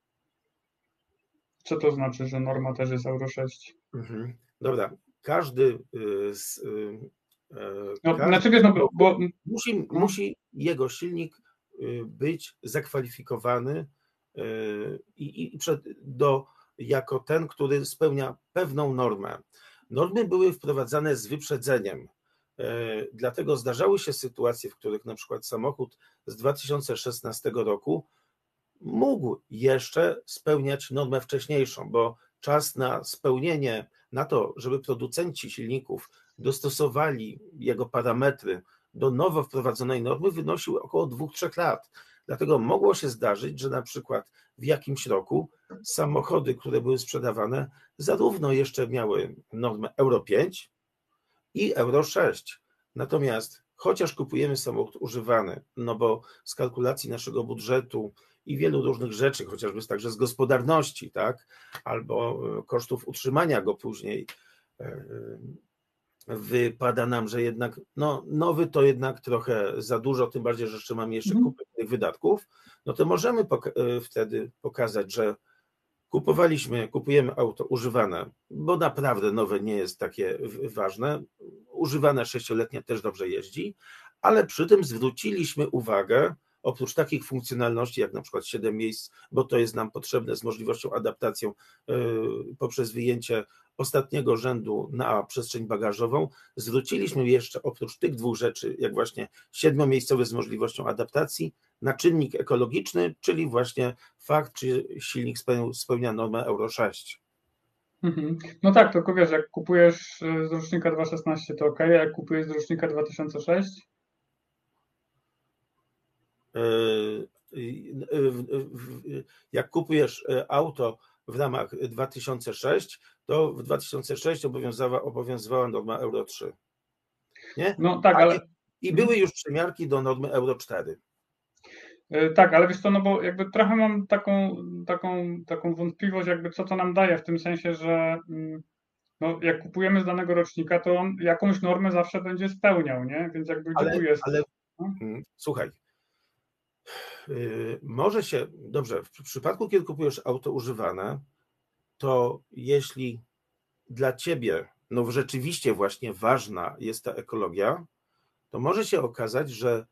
Co to znaczy, że norma też jest euro sześć? Mhm. Dobra, każdy z No, każdy znaczy wiesz, no, bo, bo musi, no. musi jego silnik być zakwalifikowany i, i przed, do, jako ten, który spełnia pewną normę. Normy były wprowadzane z wyprzedzeniem. Dlatego zdarzały się sytuacje, w których na przykład samochód z dwa tysiące szesnastego roku mógł jeszcze spełniać normę wcześniejszą, bo czas na spełnienie, na to, żeby producenci silników dostosowali jego parametry do nowo wprowadzonej normy, wynosił około dwóch do trzech lat. Dlatego mogło się zdarzyć, że na przykład w jakimś roku samochody, które były sprzedawane, zarówno jeszcze miały normę euro pięć i euro sześć. Natomiast chociaż kupujemy samochód używany, no bo z kalkulacji naszego budżetu i wielu różnych rzeczy, chociażby także z gospodarności, tak, albo kosztów utrzymania go później, wypada nam, że jednak no, nowy to jednak trochę za dużo, tym bardziej, że jeszcze mamy jeszcze kupę tych wydatków, no to możemy poka- wtedy pokazać, że kupowaliśmy, kupujemy auto używane, bo naprawdę nowe nie jest takie ważne. Używane sześcioletnie też dobrze jeździ, ale przy tym zwróciliśmy uwagę, oprócz takich funkcjonalności jak na przykład siedem miejsc, bo to jest nam potrzebne z możliwością adaptacją yy, poprzez wyjęcie ostatniego rzędu na przestrzeń bagażową, zwróciliśmy jeszcze oprócz tych dwóch rzeczy, jak właśnie siedmiomiejscowy z możliwością adaptacji, na czynnik ekologiczny, czyli właśnie fakt, czy silnik spełnia normę Euro sześć. Mhm. No tak, tylko wiesz, jak kupujesz z rocznika dwa tysiące szesnaście to ok, a jak kupujesz z rocznika dwa tysiące sześć? Jak kupujesz auto w ramach dwa tysiące sześć, to w dwa tysiące sześć obowiązywała, obowiązywała norma Euro trzy. Nie? No tak, ale... I były już przymiarki do normy Euro cztery. Tak, ale wiesz co, no bo jakby trochę mam taką, taką, taką wątpliwość, jakby co to nam daje, w tym sensie, że no, jak kupujemy z danego rocznika, to on jakąś normę zawsze będzie spełniał, nie? Więc jakby gdzie ale, tu jest... Ale no? Słuchaj, yy, może się, dobrze, w przypadku, kiedy kupujesz auto używane, to jeśli dla ciebie no rzeczywiście właśnie ważna jest ta ekologia, to może się okazać, że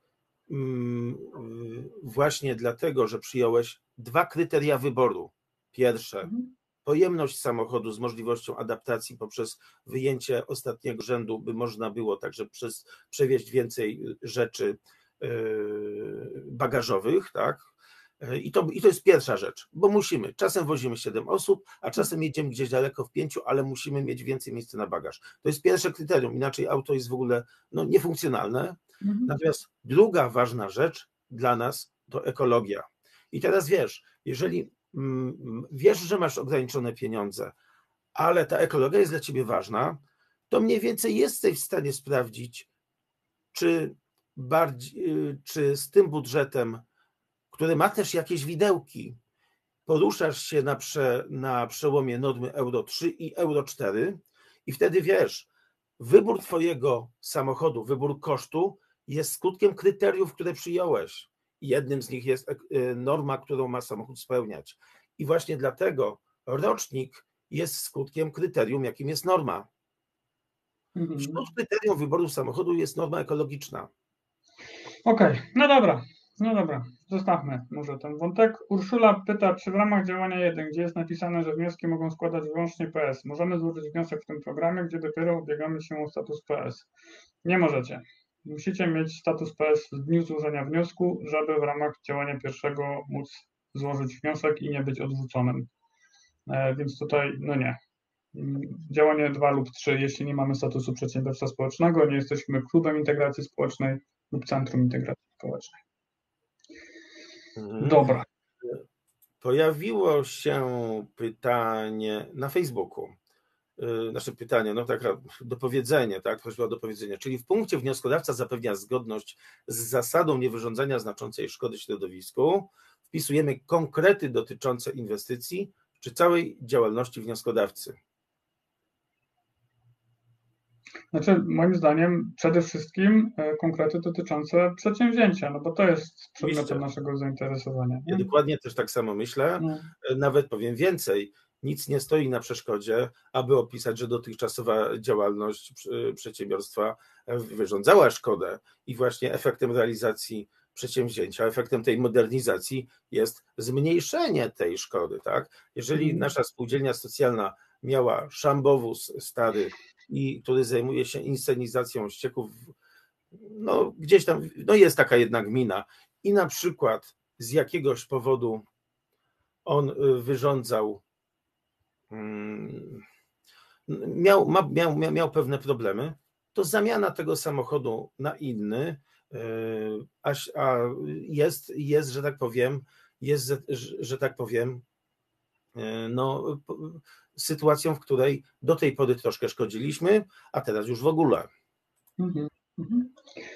właśnie dlatego, że przyjąłeś dwa kryteria wyboru. Pierwsze, pojemność samochodu z możliwością adaptacji poprzez wyjęcie ostatniego rzędu, by można było także przez, przewieźć więcej rzeczy bagażowych, tak? I to, I to jest pierwsza rzecz, bo musimy. Czasem wozimy siedem osób, a czasem jedziemy gdzieś daleko w pięciu, ale musimy mieć więcej miejsca na bagaż. To jest pierwsze kryterium, inaczej auto jest w ogóle no, niefunkcjonalne. Mhm. Natomiast druga ważna rzecz dla nas to ekologia. I teraz wiesz, jeżeli mm, wiesz, że masz ograniczone pieniądze, ale ta ekologia jest dla ciebie ważna, to mniej więcej jesteś w stanie sprawdzić, czy, bardziej, czy z tym budżetem, który ma też jakieś widełki, poruszasz się na, prze, na przełomie normy Euro trzy i Euro cztery i wtedy wiesz, wybór twojego samochodu, wybór kosztu jest skutkiem kryteriów, które przyjąłeś. Jednym z nich jest norma, którą ma samochód spełniać. I właśnie dlatego rocznik jest skutkiem kryterium, jakim jest norma. Wśród kryterium wyboru samochodu jest norma ekologiczna. Okej, okay. no dobra. No dobra, zostawmy może ten wątek. Urszula pyta, czy w ramach działania jeden, gdzie jest napisane, że wnioski mogą składać wyłącznie P S, możemy złożyć wniosek w tym programie, gdzie dopiero ubiegamy się o status P S? Nie możecie. Musicie mieć status P S w dniu złożenia wniosku, żeby w ramach działania pierwszego móc złożyć wniosek i nie być odrzuconym. E, więc tutaj, no nie. Działanie dwa lub trzy, jeśli nie mamy statusu przedsiębiorstwa społecznego, nie jesteśmy klubem integracji społecznej lub centrum integracji społecznej. Dobra. Pojawiło się pytanie na Facebooku. Nasze pytanie, no tak, dopowiedzenie, tak, prośba o dopowiedzenie. Czyli w punkcie wnioskodawca zapewnia zgodność z zasadą niewyrządzania znaczącej szkody środowisku. Wpisujemy konkrety dotyczące inwestycji czy całej działalności wnioskodawcy. Znaczy, moim zdaniem przede wszystkim konkrety dotyczące przedsięwzięcia, no bo to jest przedmiotem naszego zainteresowania. Nie? Ja dokładnie też tak samo myślę. No. Nawet powiem więcej, nic nie stoi na przeszkodzie, aby opisać, że dotychczasowa działalność przedsiębiorstwa wyrządzała szkodę i właśnie efektem realizacji przedsięwzięcia, efektem tej modernizacji jest zmniejszenie tej szkody. Tak? Jeżeli hmm. nasza spółdzielnia socjalna miała szambowóz stary, i który zajmuje się inscenizacją ścieków, no gdzieś tam, no jest taka jedna gmina i na przykład z jakiegoś powodu on wyrządzał, miał, miał, miał, miał pewne problemy, to zamiana tego samochodu na inny, a, a jest, jest, że tak powiem, jest, że tak powiem, no, sytuacją, w której do tej pory troszkę szkodziliśmy, a teraz już w ogóle. Mhm, mhm.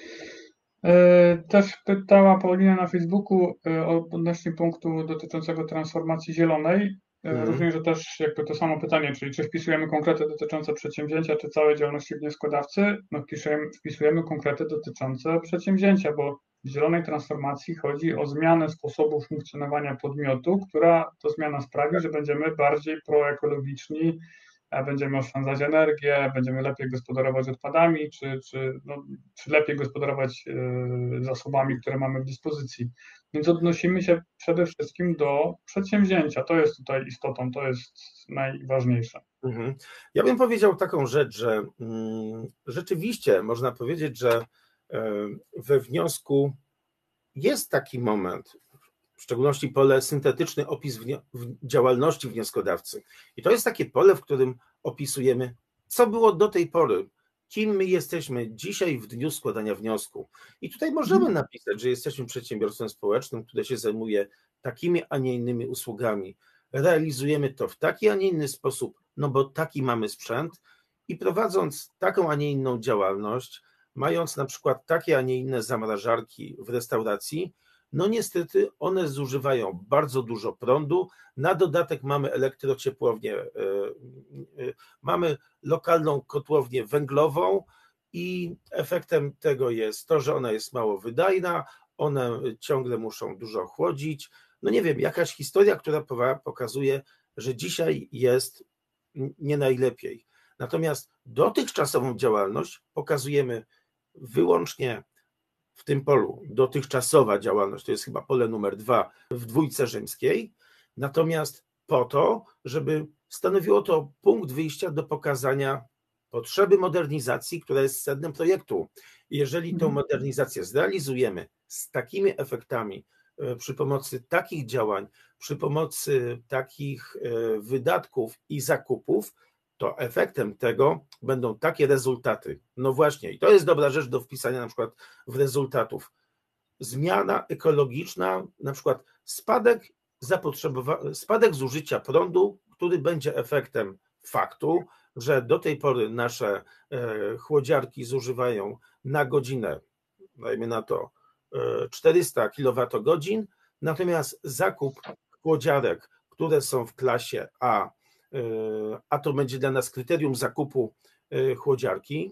Też pytała Paulina na Facebooku odnośnie punktu dotyczącego transformacji zielonej. Mhm. Rozumiem, że też jakby to samo pytanie, czyli czy wpisujemy konkrety dotyczące przedsięwzięcia, czy całej działalności wnioskodawcy? No wpisujemy, wpisujemy konkrety dotyczące przedsięwzięcia, bo w zielonej transformacji chodzi o zmianę sposobu funkcjonowania podmiotu, która to zmiana sprawi, że będziemy bardziej proekologiczni, będziemy oszczędzać energię, będziemy lepiej gospodarować odpadami, czy, czy, no, czy lepiej gospodarować y, zasobami, które mamy w dyspozycji. Więc odnosimy się przede wszystkim do przedsięwzięcia. To jest tutaj istotą, to jest najważniejsze. Mhm. Ja bym powiedział taką rzecz, że mm, rzeczywiście można powiedzieć, że y, we wniosku jest taki moment, w szczególności pole syntetyczny, opis wnio- w działalności wnioskodawcy. I to jest takie pole, w którym opisujemy, co było do tej pory, kim my jesteśmy dzisiaj w dniu składania wniosku. I tutaj możemy napisać, że jesteśmy przedsiębiorstwem społecznym, które się zajmuje takimi, a nie innymi usługami. Realizujemy to w taki, a nie inny sposób, no bo taki mamy sprzęt i prowadząc taką, a nie inną działalność, mając na przykład takie, a nie inne zamrażarki w restauracji, no niestety one zużywają bardzo dużo prądu, na dodatek mamy elektrociepłownię, mamy lokalną kotłownię węglową i efektem tego jest to, że ona jest mało wydajna, one ciągle muszą dużo chłodzić. No nie wiem, jakaś historia, która pokazuje, że dzisiaj jest nie najlepiej. Natomiast dotychczasową działalność pokazujemy wyłącznie w tym polu, dotychczasowa działalność, to jest chyba pole numer dwa w dwójce rzymskiej, natomiast po to, żeby stanowiło to punkt wyjścia do pokazania potrzeby modernizacji, która jest sednem projektu. Jeżeli tą modernizację zrealizujemy z takimi efektami, przy pomocy takich działań, przy pomocy takich wydatków i zakupów, to efektem tego będą takie rezultaty. No właśnie, i to jest dobra rzecz do wpisania na przykład w rezultatów. Zmiana ekologiczna, na przykład spadek zapotrzebowa- spadek zużycia prądu, który będzie efektem faktu, że do tej pory nasze e, chłodziarki zużywają na godzinę, dajmy na to e, czterysta kilowatogodzin, natomiast zakup chłodziarek, które są w klasie A, a to będzie dla nas kryterium zakupu chłodziarki,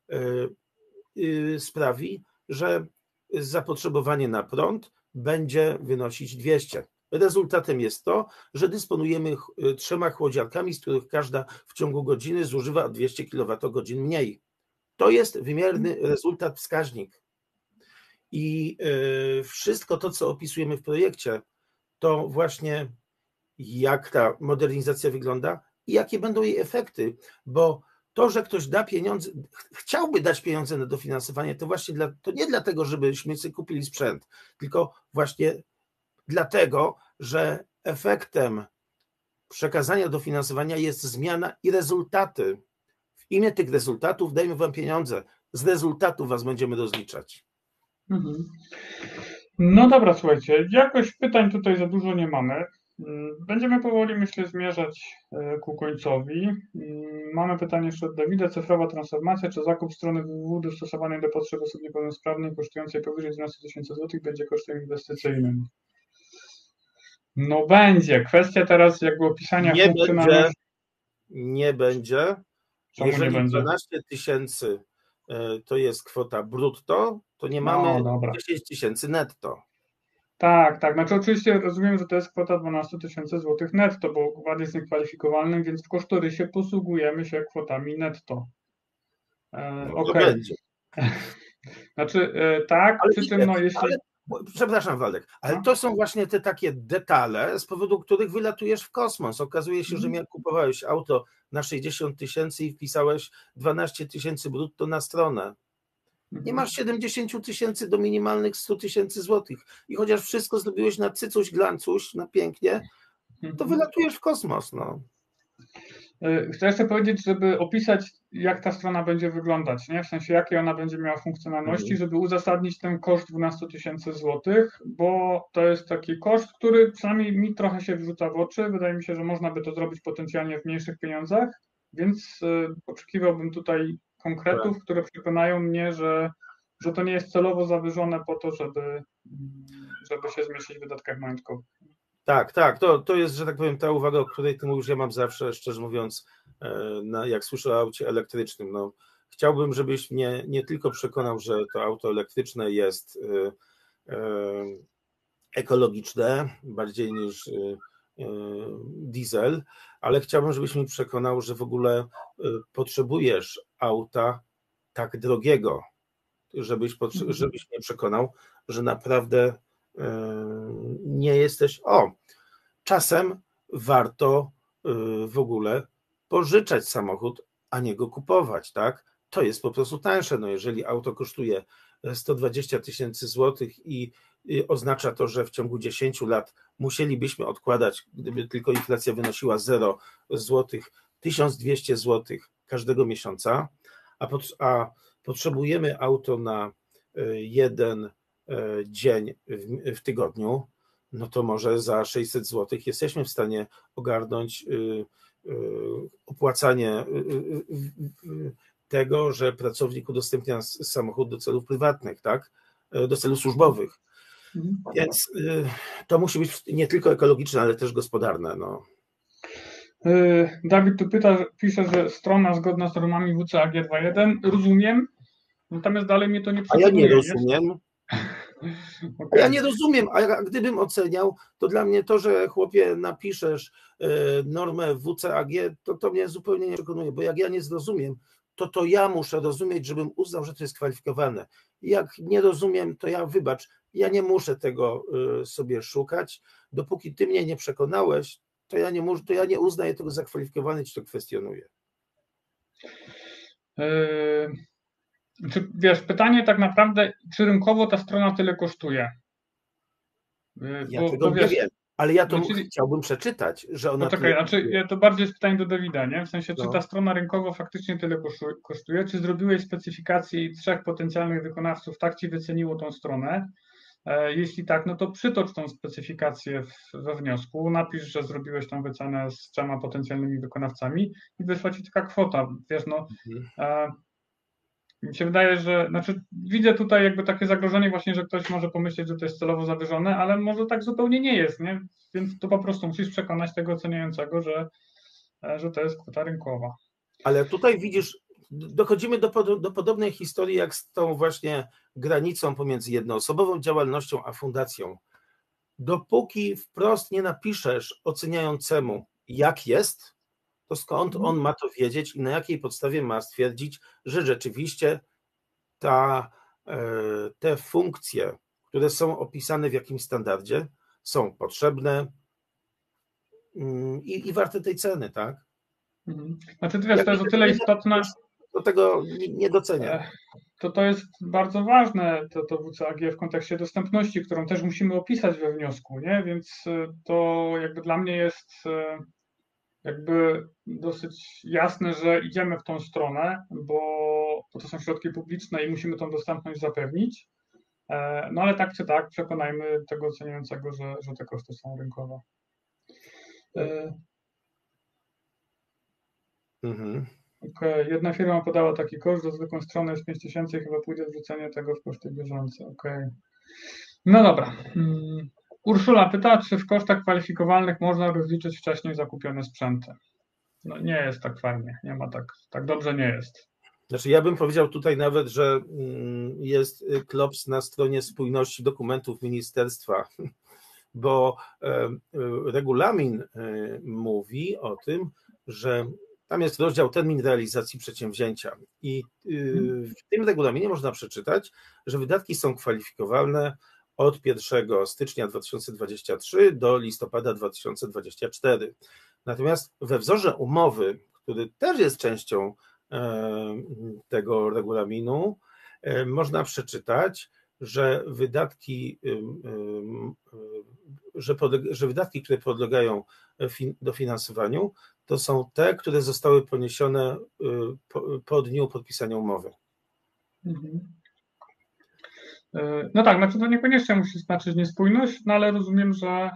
sprawi, że zapotrzebowanie na prąd będzie wynosić dwieście. Rezultatem jest to, że dysponujemy trzema chłodziarkami, z których każda w ciągu godziny zużywa dwieście kilowatogodzin mniej. To jest wymierny rezultat, wskaźnik. I wszystko to, co opisujemy w projekcie, to właśnie jak ta modernizacja wygląda i jakie będą jej efekty, bo to, że ktoś da pieniądze, chciałby dać pieniądze na dofinansowanie, to właśnie dla, to nie dlatego, żebyśmy sobie kupili sprzęt, tylko właśnie dlatego, że efektem przekazania dofinansowania jest zmiana i rezultaty. W imię tych rezultatów dajmy wam pieniądze, z rezultatów was będziemy rozliczać. Mhm. No dobra, słuchajcie, jakoś pytań tutaj za dużo nie mamy. Będziemy powoli, myślę, zmierzać ku końcowi. Mamy pytanie jeszcze od Dawida. Cyfrowa transformacja, czy zakup strony www dostosowanej do potrzeb osób niepełnosprawnych kosztującej powyżej dwanaście tysięcy złotych będzie kosztem inwestycyjnym? No będzie. Kwestia teraz jakby opisania nie funkcjonalności. Będzie, nie będzie. Czemu Jeżeli nie będzie? dwanaście tysięcy to jest kwota brutto, to nie No, mamy dobra. dziesięć tysięcy netto. Tak, tak. Znaczy oczywiście rozumiem, że to jest kwota dwanaście tysięcy złotych netto, bo układ jest niekwalifikowalny, więc w kosztorysie posługujemy się kwotami netto. E, No, Okej. to będzie. Znaczy e, tak, Ale przy widzę, czym no jeśli... ale, przepraszam Waldek, ale No. to są właśnie te takie detale, z powodu których wylatujesz w kosmos. Okazuje się, że jak kupowałeś auto na sześćdziesiąt tysięcy i wpisałeś dwanaście tysięcy brutto na stronę. Nie masz siedemdziesiąt tysięcy do minimalnych sto tysięcy złotych. I chociaż wszystko zrobiłeś na cycuś, glancuś, na pięknie, to wylatujesz w kosmos. No. Chcę jeszcze powiedzieć, żeby opisać, jak ta strona będzie wyglądać, nie? W sensie, jakie ona będzie miała funkcjonalności, Mhm. żeby uzasadnić ten koszt dwanaście tysięcy złotych, bo to jest taki koszt, który przynajmniej mi trochę się wrzuca w oczy. Wydaje mi się, że można by to zrobić potencjalnie w mniejszych pieniądzach, więc y, oczekiwałbym tutaj konkretów, Tak. które przekonają mnie, że, że to nie jest celowo zawyżone po to, żeby, żeby się zmieścić w wydatkach majątkowych. Tak, tak, to, to jest, że tak powiem, ta uwaga, o której ty mówisz, ja mam zawsze, szczerze mówiąc, na, jak słyszę o aucie elektrycznym. No, chciałbym, żebyś mnie nie tylko przekonał, że to auto elektryczne jest y, y, ekologiczne, bardziej niż y, y, diesel, ale chciałbym, żebyś mnie przekonał, że w ogóle y, potrzebujesz auta tak drogiego, żebyś, żebyś mnie przekonał, że naprawdę y, nie jesteś... O, czasem warto y, w ogóle pożyczać samochód, a nie go kupować, tak? To jest po prostu tańsze. No jeżeli auto kosztuje sto dwadzieścia tysięcy złotych i oznacza to, że w ciągu dziesięciu lat musielibyśmy odkładać, gdyby tylko inflacja wynosiła zero złotych, tysiąc dwieście złotych każdego miesiąca, a, pot, a potrzebujemy auto na jeden dzień w, w tygodniu, no to może za sześćset złotych jesteśmy w stanie ogarnąć opłacanie tego, że pracownik udostępnia samochód do celów prywatnych, tak? Do celów służbowych. Więc to musi być nie tylko ekologiczne, ale też gospodarne. No. Dawid tu pyta, pisze, że strona zgodna z normami W C A G dwa jeden. Rozumiem, natomiast dalej mnie to nie przekonuje. A ja nie rozumiem. Okay. A ja nie rozumiem, a gdybym oceniał, to dla mnie to, że chłopie napiszesz normę W C A G, to to mnie zupełnie nie przekonuje, bo jak ja nie zrozumiem, to to ja muszę rozumieć, żebym uznał, że to jest kwalifikowane. Jak nie rozumiem, to ja wybacz, ja nie muszę tego sobie szukać. Dopóki ty mnie nie przekonałeś, to ja nie, muszę, to ja nie uznaję tego za kwalifikowane, czy to kwestionuję. Yy, czy, wiesz, pytanie tak naprawdę, czy rynkowo ta strona tyle kosztuje? Yy, ja bo, tego bo, wiesz, nie wiem, ale ja to no, czyli, chciałbym przeczytać, że ona... Poczekaj, tyle... znaczy to bardziej jest pytanie do Dawida, nie? W sensie, czy no. ta strona rynkowo faktycznie tyle kosztuje, czy zrobiłeś specyfikację i trzech potencjalnych wykonawców tak ci wyceniło tą stronę? Jeśli tak, no to przytocz tą specyfikację we wniosku, napisz, że zrobiłeś tą wycenę z trzema potencjalnymi wykonawcami i wyszła ci taka kwota. Wiesz, no, mhm. e, mi się wydaje, że, znaczy widzę tutaj jakby takie zagrożenie właśnie, że ktoś może pomyśleć, że to jest celowo zawyżone, ale może tak zupełnie nie jest, nie? Więc to po prostu musisz przekonać tego oceniającego, że, że to jest kwota rynkowa. Ale tutaj widzisz, dochodzimy do, do podobnej historii jak z tą właśnie granicą pomiędzy jednoosobową działalnością a fundacją. Dopóki wprost nie napiszesz oceniającemu, jak jest, to skąd on ma to wiedzieć i na jakiej podstawie ma stwierdzić, że rzeczywiście ta, te funkcje, które są opisane w jakimś standardzie, są potrzebne i, i warte tej ceny, tak? Znaczy, wiesz, to jest o tyle istotne. Do tego nie doceniam. To to jest bardzo ważne, to, to W C A G w kontekście dostępności, którą też musimy opisać we wniosku, nie? Więc to jakby dla mnie jest jakby dosyć jasne, że idziemy w tą stronę, bo, bo to są środki publiczne i musimy tą dostępność zapewnić. No ale tak czy tak, przekonajmy tego oceniającego, że, że te koszty są rynkowe. Mhm. Okej, okay. Jedna firma podała taki koszt, za zwykłą stronę jest pięć tysięcy i chyba pójdzie wrzucenie tego w koszty bieżące. Okej. Okay. No dobra. Um, Urszula pyta, czy w kosztach kwalifikowalnych można rozliczyć wcześniej zakupione sprzęty. No nie jest tak fajnie, nie ma tak, tak dobrze nie jest. Znaczy ja bym powiedział tutaj nawet, że jest klops na stronie spójności dokumentów ministerstwa, bo regulamin mówi o tym, że tam jest rozdział termin realizacji przedsięwzięcia i w tym regulaminie można przeczytać, że wydatki są kwalifikowalne od pierwszego stycznia dwa tysiące dwudziestego trzeciego do listopada dwa tysiące dwudziestego czwartego. Natomiast we wzorze umowy, który też jest częścią tego regulaminu, można przeczytać, że wydatki, że, podlega, że wydatki, które podlegają dofinansowaniu, to są te, które zostały poniesione po, po dniu podpisania umowy. Mhm. No tak, znaczy to niekoniecznie musi znaczyć niespójność, no ale rozumiem, że,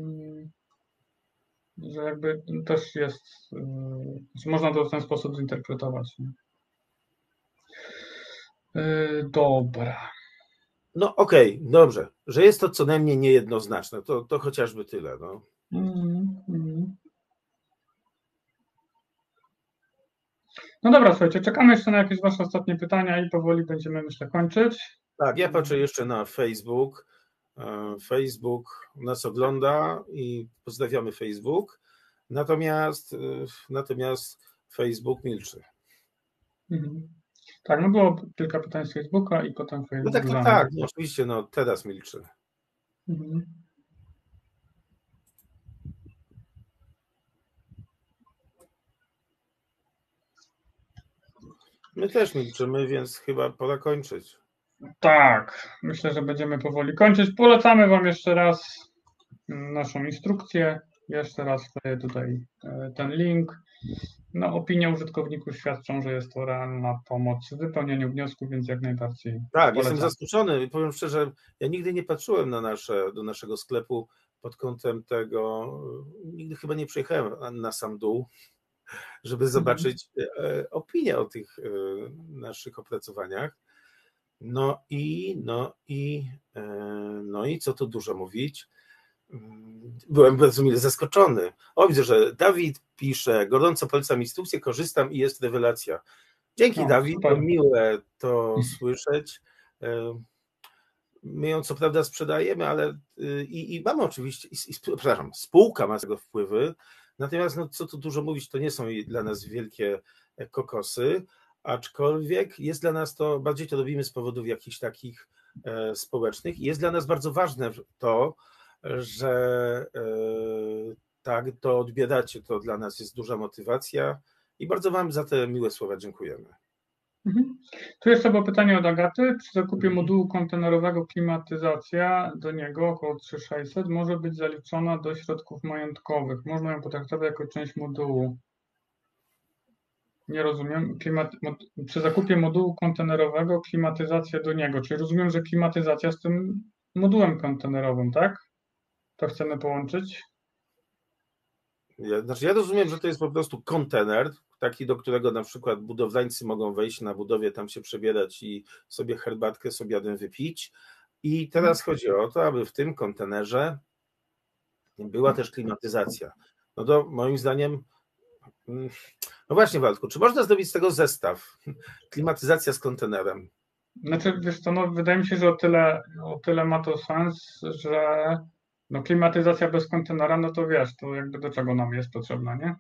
że jakby też jest, że można to w ten sposób zinterpretować. Dobra. No okej, okay, dobrze, że jest to co najmniej niejednoznaczne, to, to chociażby tyle. No. Mm, mm. No dobra, słuchajcie, czekamy jeszcze na jakieś wasze ostatnie pytania i powoli będziemy, myślę, kończyć. Tak, ja patrzę jeszcze na Facebook. Facebook nas ogląda i pozdrawiamy Facebook. Natomiast, natomiast Facebook milczy. Mhm. Tak, no było kilka pytań z Facebooka i potem Facebook. No tak, tak, tak, no oczywiście, no teraz milczy. Mhm. My też milczymy, więc chyba pora kończyć. Tak, myślę, że będziemy powoli kończyć. Polecamy wam jeszcze raz naszą instrukcję. Jeszcze raz wkleję tutaj ten link. No, opinie użytkowników świadczą, że jest to realna pomoc w wypełnianiu wniosku, więc jak najbardziej Tak, polecam. Jestem zaskoczony i powiem szczerze, ja nigdy nie patrzyłem na nasze, do naszego sklepu pod kątem tego, nigdy chyba nie przyjechałem na sam dół, żeby zobaczyć mhm. opinię o tych naszych opracowaniach. No i, no i, no i co tu dużo mówić, byłem bardzo mile zaskoczony. O, widzę, że Dawid pisze, gorąco polecam instrukcję, korzystam i jest rewelacja. Dzięki no, Dawid, to miłe to słyszeć. My ją co prawda sprzedajemy, ale i, i mamy oczywiście, i, i, przepraszam, spółka ma z tego wpływy, natomiast no, co tu dużo mówić, to nie są dla nas wielkie kokosy, aczkolwiek jest dla nas to, bardziej to robimy z powodów jakichś takich e, społecznych i jest dla nas bardzo ważne to, że e, tak to odbieracie, to dla nas jest duża motywacja i bardzo wam za te miłe słowa dziękujemy. Mhm. Tu jeszcze było pytanie od Agaty. Przy zakupie modułu kontenerowego klimatyzacja do niego około trzy tysiące sześćset może być zaliczona do środków majątkowych. Można ją potraktować jako część modułu. Nie rozumiem. Klimat... Przy zakupie modułu kontenerowego klimatyzacja do niego. Czyli rozumiem, że klimatyzacja z tym modułem kontenerowym, tak? To chcemy połączyć? Ja, znaczy ja rozumiem, że to jest po prostu kontener, taki, do którego na przykład budowlańcy mogą wejść na budowie, tam się przebierać i sobie herbatkę z obiadem wypić. I teraz chodzi o to, aby w tym kontenerze była też klimatyzacja. No to moim zdaniem, no właśnie Waldku, czy można zrobić z tego zestaw? Klimatyzacja z kontenerem. Znaczy, wiesz co, no, wydaje mi się, że o tyle, o tyle ma to sens, że no, klimatyzacja bez kontenera, no to wiesz, to jakby do czego nam jest potrzebna, nie?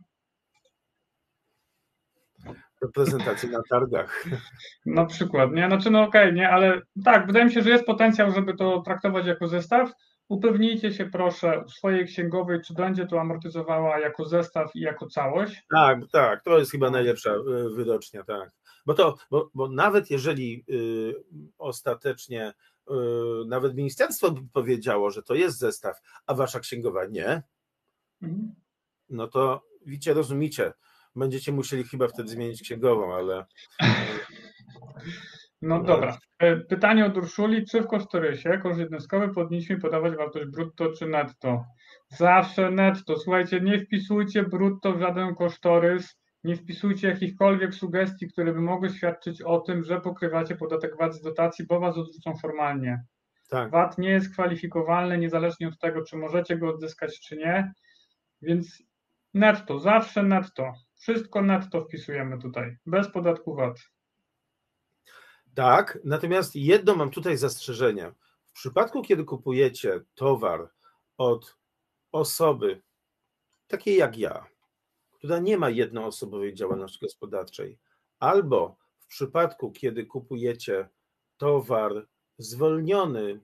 Do prezentacji na targach. Na przykład, nie? Znaczy, no okej, okay, nie, ale tak, wydaje mi się, że jest potencjał, żeby to traktować jako zestaw. Upewnijcie się proszę w swojej księgowej, czy będzie to amortyzowała jako zestaw i jako całość. Tak, tak, to jest chyba najlepsza wyrocznia, tak. Bo to, bo, bo nawet jeżeli y, ostatecznie y, nawet ministerstwo by powiedziało, że to jest zestaw, a wasza księgowa nie, mhm. no to widzicie, rozumiecie, będziecie musieli chyba wtedy zmienić księgową, ale... No dobra. Pytanie od Urszuli. Czy w kosztorysie koszt jednostkowy powinniśmy podawać wartość brutto czy netto? Zawsze netto. Słuchajcie, nie wpisujcie brutto w żaden kosztorys, nie wpisujcie jakichkolwiek sugestii, które by mogły świadczyć o tym, że pokrywacie podatek V A T z dotacji, bo was odrzucą formalnie. Tak. V A T nie jest kwalifikowalny, niezależnie od tego, czy możecie go odzyskać, czy nie, więc netto, zawsze netto. Wszystko netto wpisujemy tutaj, bez podatku V A T. Tak, natomiast jedno mam tutaj zastrzeżenie. W przypadku, kiedy kupujecie towar od osoby takiej jak ja, która nie ma jednoosobowej działalności gospodarczej, albo w przypadku, kiedy kupujecie towar zwolniony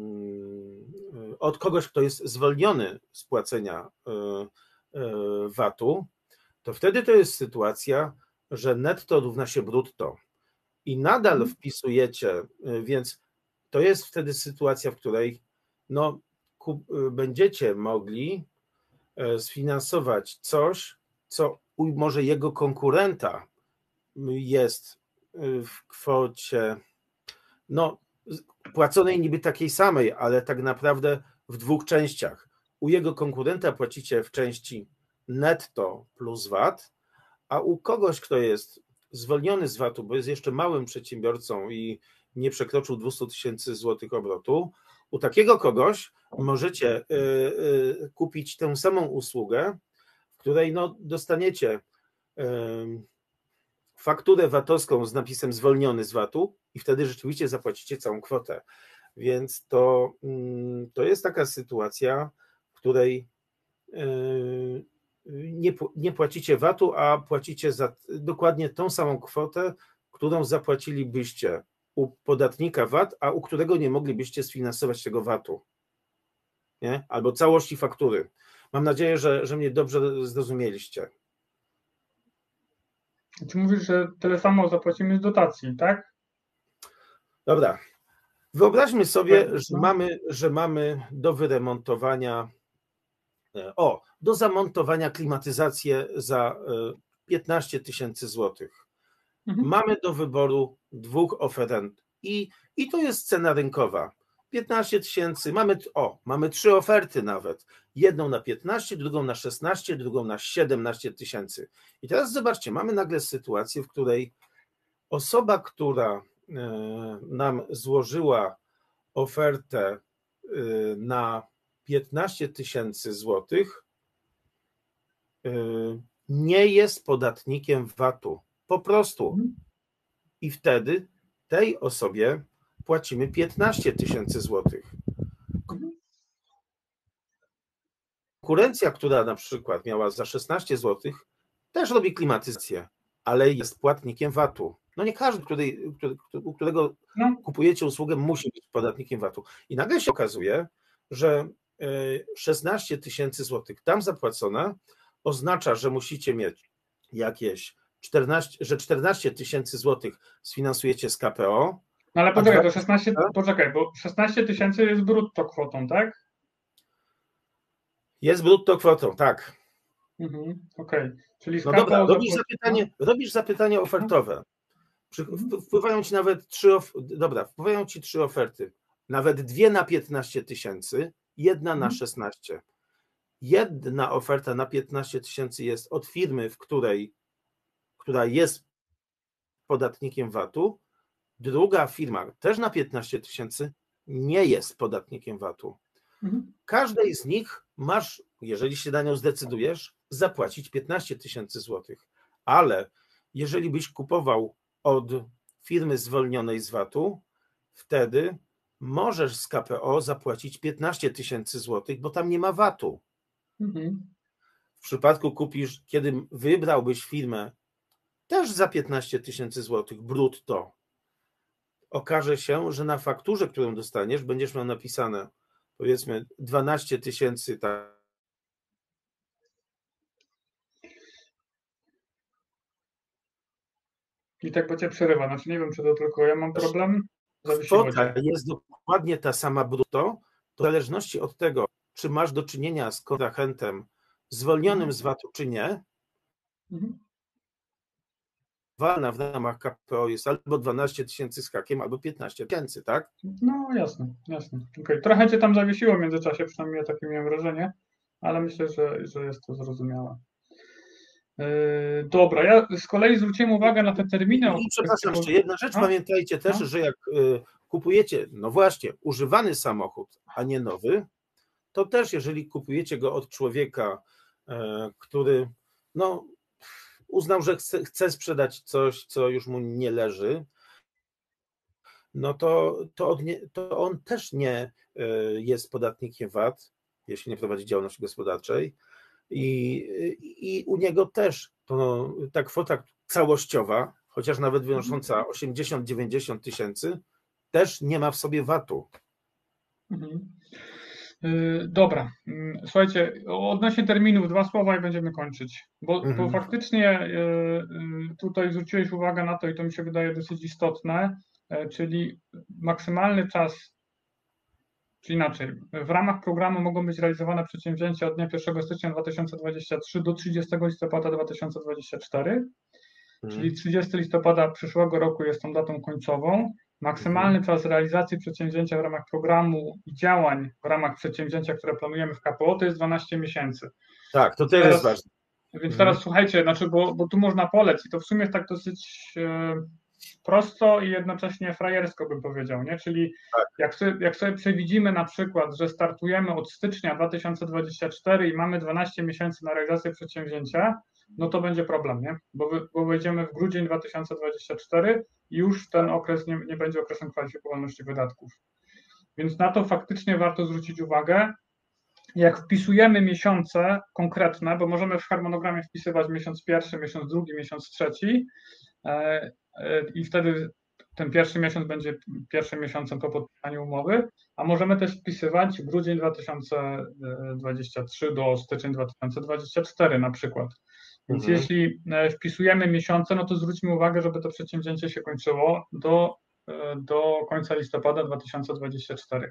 od kogoś, kto jest zwolniony z płacenia V A T-u, to wtedy to jest sytuacja, że netto równa się brutto. I nadal wpisujecie, więc to jest wtedy sytuacja, w której no, będziecie mogli sfinansować coś, co u może jego konkurenta jest w kwocie no, płaconej niby takiej samej, ale tak naprawdę w dwóch częściach. U jego konkurenta płacicie w części netto plus V A T, a u kogoś, kto jest zwolniony z V A T-u, bo jest jeszcze małym przedsiębiorcą i nie przekroczył dwieście tysięcy złotych obrotu. U takiego kogoś możecie kupić tę samą usługę, w której no, dostaniecie fakturę vatowską z napisem zwolniony z vatu i wtedy rzeczywiście zapłacicie całą kwotę. Więc to, to jest taka sytuacja, w której nie, nie płacicie vatu, a płacicie za dokładnie tą samą kwotę, którą zapłacilibyście u podatnika V A T, a u którego nie moglibyście sfinansować tego vatu. Nie? Albo całości faktury. Mam nadzieję, że, że mnie dobrze zrozumieliście. Ty mówisz, że tyle samo zapłacimy z dotacji, tak? Dobra. Wyobraźmy sobie, że mamy, że mamy do wyremontowania, o, do zamontowania klimatyzację za piętnaście tysięcy złotych. Mhm. Mamy do wyboru dwóch oferent i, i to jest cena rynkowa. piętnaście tysięcy, mamy, o, mamy trzy oferty nawet. Jedną na piętnaście, drugą na szesnaście, drugą na siedemnaście tysięcy. I teraz zobaczcie, mamy nagle sytuację, w której osoba, która nam złożyła ofertę na piętnaście tysięcy złotych, nie jest podatnikiem vatu. Po prostu. I wtedy tej osobie płacimy piętnaście tysięcy złotych. Konkurencja, która na przykład miała za szesnaście złotych, też robi klimatyzację, ale jest płatnikiem vatu. No nie każdy, który, który, u którego no. kupujecie usługę, musi być podatnikiem vatu. I nagle się okazuje, że szesnaście tysięcy złotych tam zapłacone oznacza, że musicie mieć jakieś czternaście, że czternaście tysięcy złotych sfinansujecie z K P O. No ale poczekaj, to szesnaście, poczekaj, bo szesnaście tysięcy jest brutto kwotą, tak? Jest brutto kwotą, tak. Mhm, okej. Okay. Czyli z no K P O dobra, robisz zapytanie, robisz zapytanie ofertowe. Wpływają ci nawet trzy, dobra, wpływają ci trzy oferty. Nawet dwie na piętnaście tysięcy, jedna na szesnaście. Jedna oferta na piętnaście tysięcy jest od firmy, w której, która jest podatnikiem vatu. Druga firma, też na piętnaście tysięcy, nie jest podatnikiem vatu. Mhm. Każdej z nich masz, jeżeli się na nią zdecydujesz, zapłacić piętnaście tysięcy złotych. Ale jeżeli byś kupował od firmy zwolnionej z vatu, wtedy możesz z K P O zapłacić piętnaście tysięcy złotych, bo tam nie ma vatu. Mhm. W przypadku kupisz, kiedy wybrałbyś firmę też za piętnaście tysięcy złotych brutto, okaże się, że na fakturze, którą dostaniesz, będziesz miał napisane, powiedzmy, dwanaście tysięcy tak. I tak bo cię przerywa. Znaczy nie wiem, czy to tylko ja mam problem. Kwota jest dokładnie ta sama brutto, to w zależności od tego, czy masz do czynienia z kontrahentem zwolnionym mhm. z vatu, czy nie, mhm. walna w ramach K P O jest albo dwanaście tysięcy z hakiem, albo piętnaście tysięcy, tak? No jasne, jasne. Okay. Trochę cię tam zawiesiło w międzyczasie, przynajmniej ja takie miałem wrażenie, ale myślę, że, że jest to zrozumiałe. Yy, dobra, ja z kolei zwróciłem uwagę na te terminy. I przepraszam, jeszcze jedna rzecz, no? Pamiętajcie też, no? że jak y, kupujecie, no właśnie, używany samochód, a nie nowy, to też jeżeli kupujecie go od człowieka, y, który no, uznał, że chce, chce sprzedać coś, co już mu nie leży, no to, to, on, nie, to on też nie y, jest podatnikiem vat, jeśli nie prowadzi działalności gospodarczej. I, i u niego też to, ta kwota całościowa, chociaż nawet wynosząca osiemdziesiąt do dziewięćdziesięciu tysięcy, też nie ma w sobie vatu. Mhm. Yy, dobra, słuchajcie, odnośnie terminów dwa słowa i będziemy kończyć, bo, mhm. bo faktycznie yy, tutaj zwróciłeś uwagę na to i to mi się wydaje dosyć istotne, yy, czyli maksymalny czas. Czy inaczej, w ramach programu mogą być realizowane przedsięwzięcia od dnia pierwszego stycznia dwa tysiące dwudziestego trzeciego do trzydziestego listopada dwa tysiące dwudziestego czwartego, hmm. czyli trzydziestego listopada przyszłego roku jest tą datą końcową. Maksymalny hmm. czas realizacji przedsięwzięcia w ramach programu i działań w ramach przedsięwzięcia, które planujemy w K P O, to jest dwanaście miesięcy. Tak, to teraz jest ważne. Więc hmm. teraz słuchajcie, znaczy, bo, bo tu można polec i to w sumie jest tak dosyć... Yy, prosto i jednocześnie frajersko bym powiedział, nie? Czyli Tak. jak sobie, jak sobie przewidzimy na przykład, że startujemy od stycznia dwa tysiące dwudziestego czwartego i mamy dwanaście miesięcy na realizację przedsięwzięcia, no to będzie problem, nie? Bo, wy, bo wejdziemy w grudzień dwa tysiące dwudziesty czwarty i już ten okres nie, nie będzie okresem kwalifikowalności wydatków. Więc na to faktycznie warto zwrócić uwagę. Jak wpisujemy miesiące konkretne, bo możemy w harmonogramie wpisywać miesiąc pierwszy, miesiąc drugi, miesiąc trzeci e, e, i wtedy ten pierwszy miesiąc będzie pierwszym miesiącem po podpisaniu umowy, a możemy też wpisywać grudzień dwa tysiące dwudziesty trzeci do styczeń dwa tysiące dwudziesty czwarty na przykład. Więc mhm. jeśli wpisujemy miesiące, no to zwróćmy uwagę, żeby to przedsięwzięcie się kończyło do, do końca listopada dwa tysiące dwudziestego czwartego.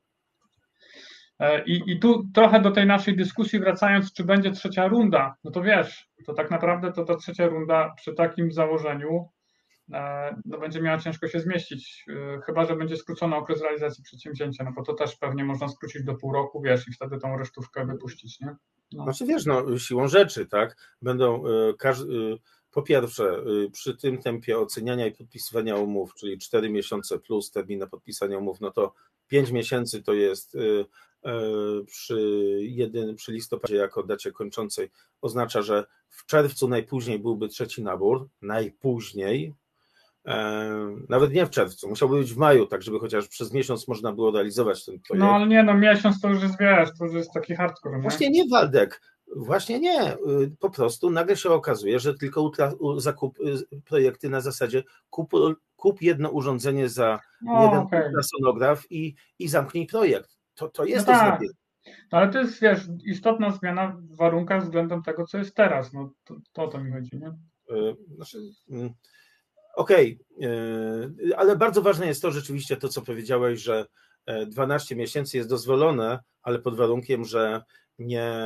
I, I tu trochę do tej naszej dyskusji wracając, czy będzie trzecia runda, no to wiesz, to tak naprawdę to ta trzecia runda przy takim założeniu no będzie miała ciężko się zmieścić, chyba że będzie skrócony okres realizacji przedsięwzięcia, no bo to też pewnie można skrócić do pół roku, wiesz, i wtedy tą resztówkę wypuścić, nie? No. Znaczy wiesz, no siłą rzeczy, tak, będą każdy, po pierwsze przy tym tempie oceniania i podpisywania umów, czyli cztery miesiące plus termin na podpisanie umów, no to pięć miesięcy to jest przy, jedyn, przy listopadzie jako dacie kończącej, oznacza, że w czerwcu najpóźniej byłby trzeci nabór, najpóźniej, nawet nie w czerwcu, musiałby być w maju, tak żeby chociaż przez miesiąc można było realizować ten projekt. No ale nie, no miesiąc to już jest, wiesz, to już jest taki hardcore. Nie? Właśnie nie, Waldek, właśnie nie, po prostu nagle się okazuje, że tylko utra, zakup projekty na zasadzie kup, kup jedno urządzenie za no, jeden okay. ultrasonograf i, i zamknij projekt. To, to jest no to tak. zrobienie. No ale to jest, wiesz, istotna zmiana w warunkach względem tego, co jest teraz. No to, to o to mi chodzi, nie? Znaczy, okej, okay. Ale bardzo ważne jest to rzeczywiście to, co powiedziałeś, że dwanaście miesięcy jest dozwolone, ale pod warunkiem, że nie,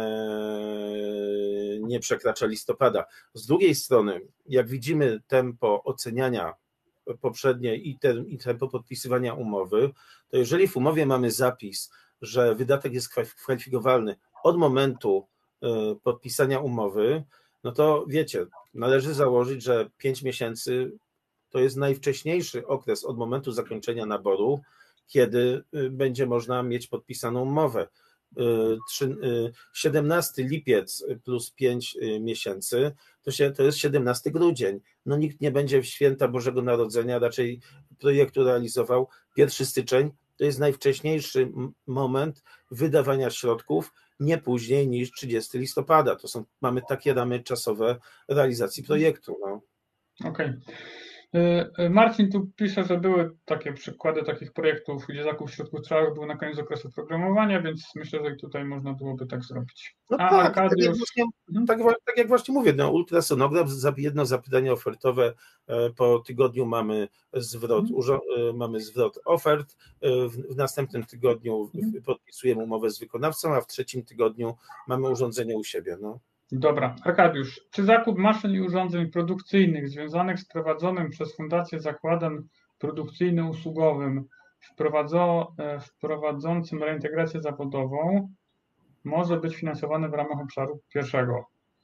nie przekracza listopada. Z drugiej strony, jak widzimy tempo oceniania poprzednie i, te, i tempo podpisywania umowy, to jeżeli w umowie mamy zapis, że wydatek jest kwalifikowalny od momentu podpisania umowy, no to wiecie, należy założyć, że pięć miesięcy to jest najwcześniejszy okres od momentu zakończenia naboru, kiedy będzie można mieć podpisaną umowę. siedemnasty lipiec plus pięć miesięcy, to, się, to jest siedemnasty grudzień. No nikt nie będzie w święta Bożego Narodzenia raczej projektu realizował. pierwszy styczeń to jest najwcześniejszy moment wydawania środków, nie później niż trzydziestego listopada. To są, mamy takie ramy czasowe realizacji projektu. No. Okej. Okay. Marcin tu pisze, że były takie przykłady takich projektów, gdzie zakup środków trwałych był na koniec okresu programowania, więc myślę, że i tutaj można byłoby tak zrobić. No A tak, Arkadiusz... tak, jak właśnie, tak, tak jak właśnie mówię, no, ultrasonograf, jedno zapytanie ofertowe, po tygodniu mamy zwrot, hmm. mamy zwrot ofert, w, w następnym tygodniu podpisujemy umowę z wykonawcą, a w trzecim tygodniu mamy urządzenie u siebie. No. Dobra, Arkadiusz, czy zakup maszyn i urządzeń produkcyjnych związanych z prowadzonym przez Fundację Zakładem Produkcyjnym Usługowym wprowadzo, wprowadzącym reintegrację zawodową może być finansowany w ramach obszaru pierwszego?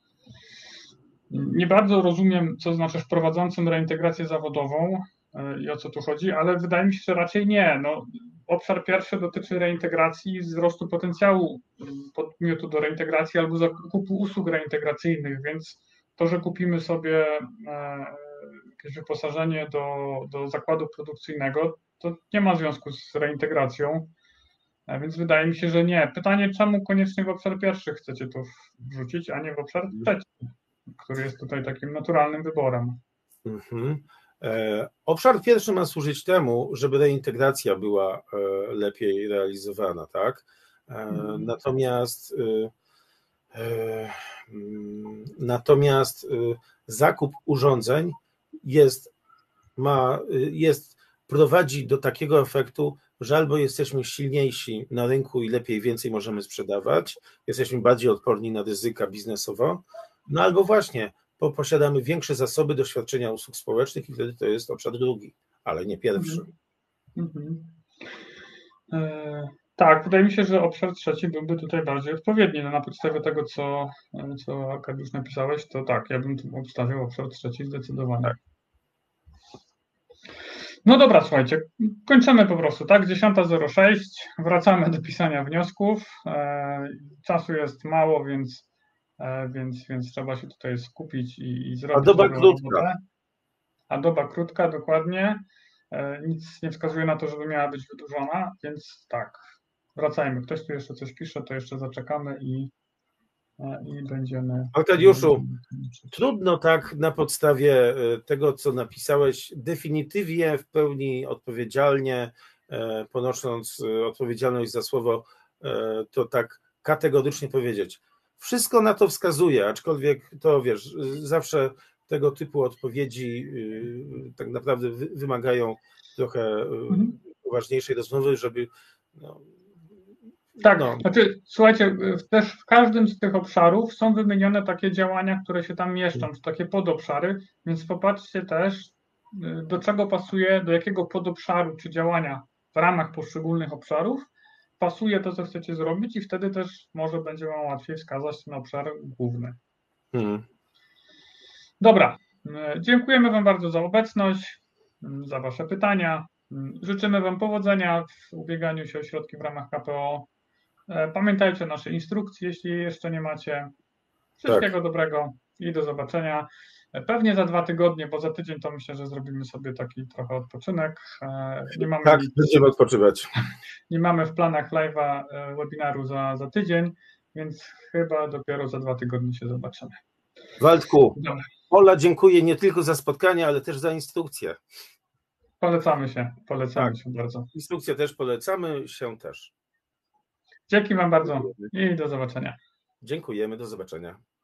Nie bardzo rozumiem, co znaczy wprowadzącym reintegrację zawodową i o co tu chodzi, ale wydaje mi się, że raczej nie. No, obszar pierwszy dotyczy reintegracji, wzrostu potencjału podmiotu do reintegracji albo zakupu usług reintegracyjnych, więc to, że kupimy sobie jakieś wyposażenie do, do zakładu produkcyjnego, to nie ma związku z reintegracją, więc wydaje mi się, że nie. Pytanie, czemu koniecznie w obszar pierwszy chcecie to wrzucić, a nie w obszar trzeci, który jest tutaj takim naturalnym wyborem. Mhm. Obszar pierwszy ma służyć temu, żeby reintegracja była lepiej realizowana, tak? Mhm. Natomiast natomiast zakup urządzeń jest, ma, jest, prowadzi do takiego efektu, że albo jesteśmy silniejsi na rynku i lepiej więcej możemy sprzedawać, jesteśmy bardziej odporni na ryzyka biznesowo, no albo właśnie posiadamy większe zasoby doświadczenia usług społecznych i wtedy to jest obszar drugi, ale nie pierwszy. Mhm. E, tak, wydaje mi się, że obszar trzeci byłby tutaj bardziej odpowiedni. No, na podstawie tego, co, co Arkadiusz napisałeś, to tak, ja bym tu obstawiał obszar trzeci zdecydowanie. Tak. No dobra, słuchajcie, kończymy po prostu, tak? dziesiąta zero sześć, wracamy do pisania wniosków. E, czasu jest mało, więc, e, więc, więc trzeba się tutaj skupić i, i zrobić. A doba krótka. A doba krótka, dokładnie. E, nic nie wskazuje na to, żeby miała być wydłużona, więc tak, wracajmy. Ktoś tu jeszcze coś pisze, to jeszcze zaczekamy i, e, i będziemy... Arkadiuszu, trudno tak na podstawie tego, co napisałeś, definitywnie, w pełni odpowiedzialnie, ponosząc odpowiedzialność za słowo, to tak kategorycznie powiedzieć. Wszystko na to wskazuje, aczkolwiek to wiesz, zawsze tego typu odpowiedzi tak naprawdę wymagają trochę mhm. poważniejszej rozmowy, żeby no, Tak, no. Znaczy, słuchajcie, też w każdym z tych obszarów są wymienione takie działania, które się tam mieszczą, czy takie podobszary, więc popatrzcie też, do czego pasuje, do jakiego podobszaru czy działania w ramach poszczególnych obszarów pasuje to, co chcecie zrobić i wtedy też może będzie wam łatwiej wskazać ten obszar główny. Hmm. Dobra, dziękujemy wam bardzo za obecność, za wasze pytania. Życzymy wam powodzenia w ubieganiu się o środki w ramach K P O. Pamiętajcie o naszej instrukcji, jeśli jeszcze nie macie. Wszystkiego tak. dobrego i do zobaczenia. Pewnie za dwa tygodnie, bo za tydzień to myślę, że zrobimy sobie taki trochę odpoczynek. Nie mamy tak, będziemy odpoczywać. Nie mamy w planach live'a webinaru za, za tydzień, więc chyba dopiero za dwa tygodnie się zobaczymy. Waldku, Dobra. Ola dziękuję nie tylko za spotkanie, ale też za instrukcję. Polecamy się, polecamy tak. się bardzo. Instrukcję też polecamy, się też. Dzięki wam bardzo i do zobaczenia. Dziękujemy, do zobaczenia.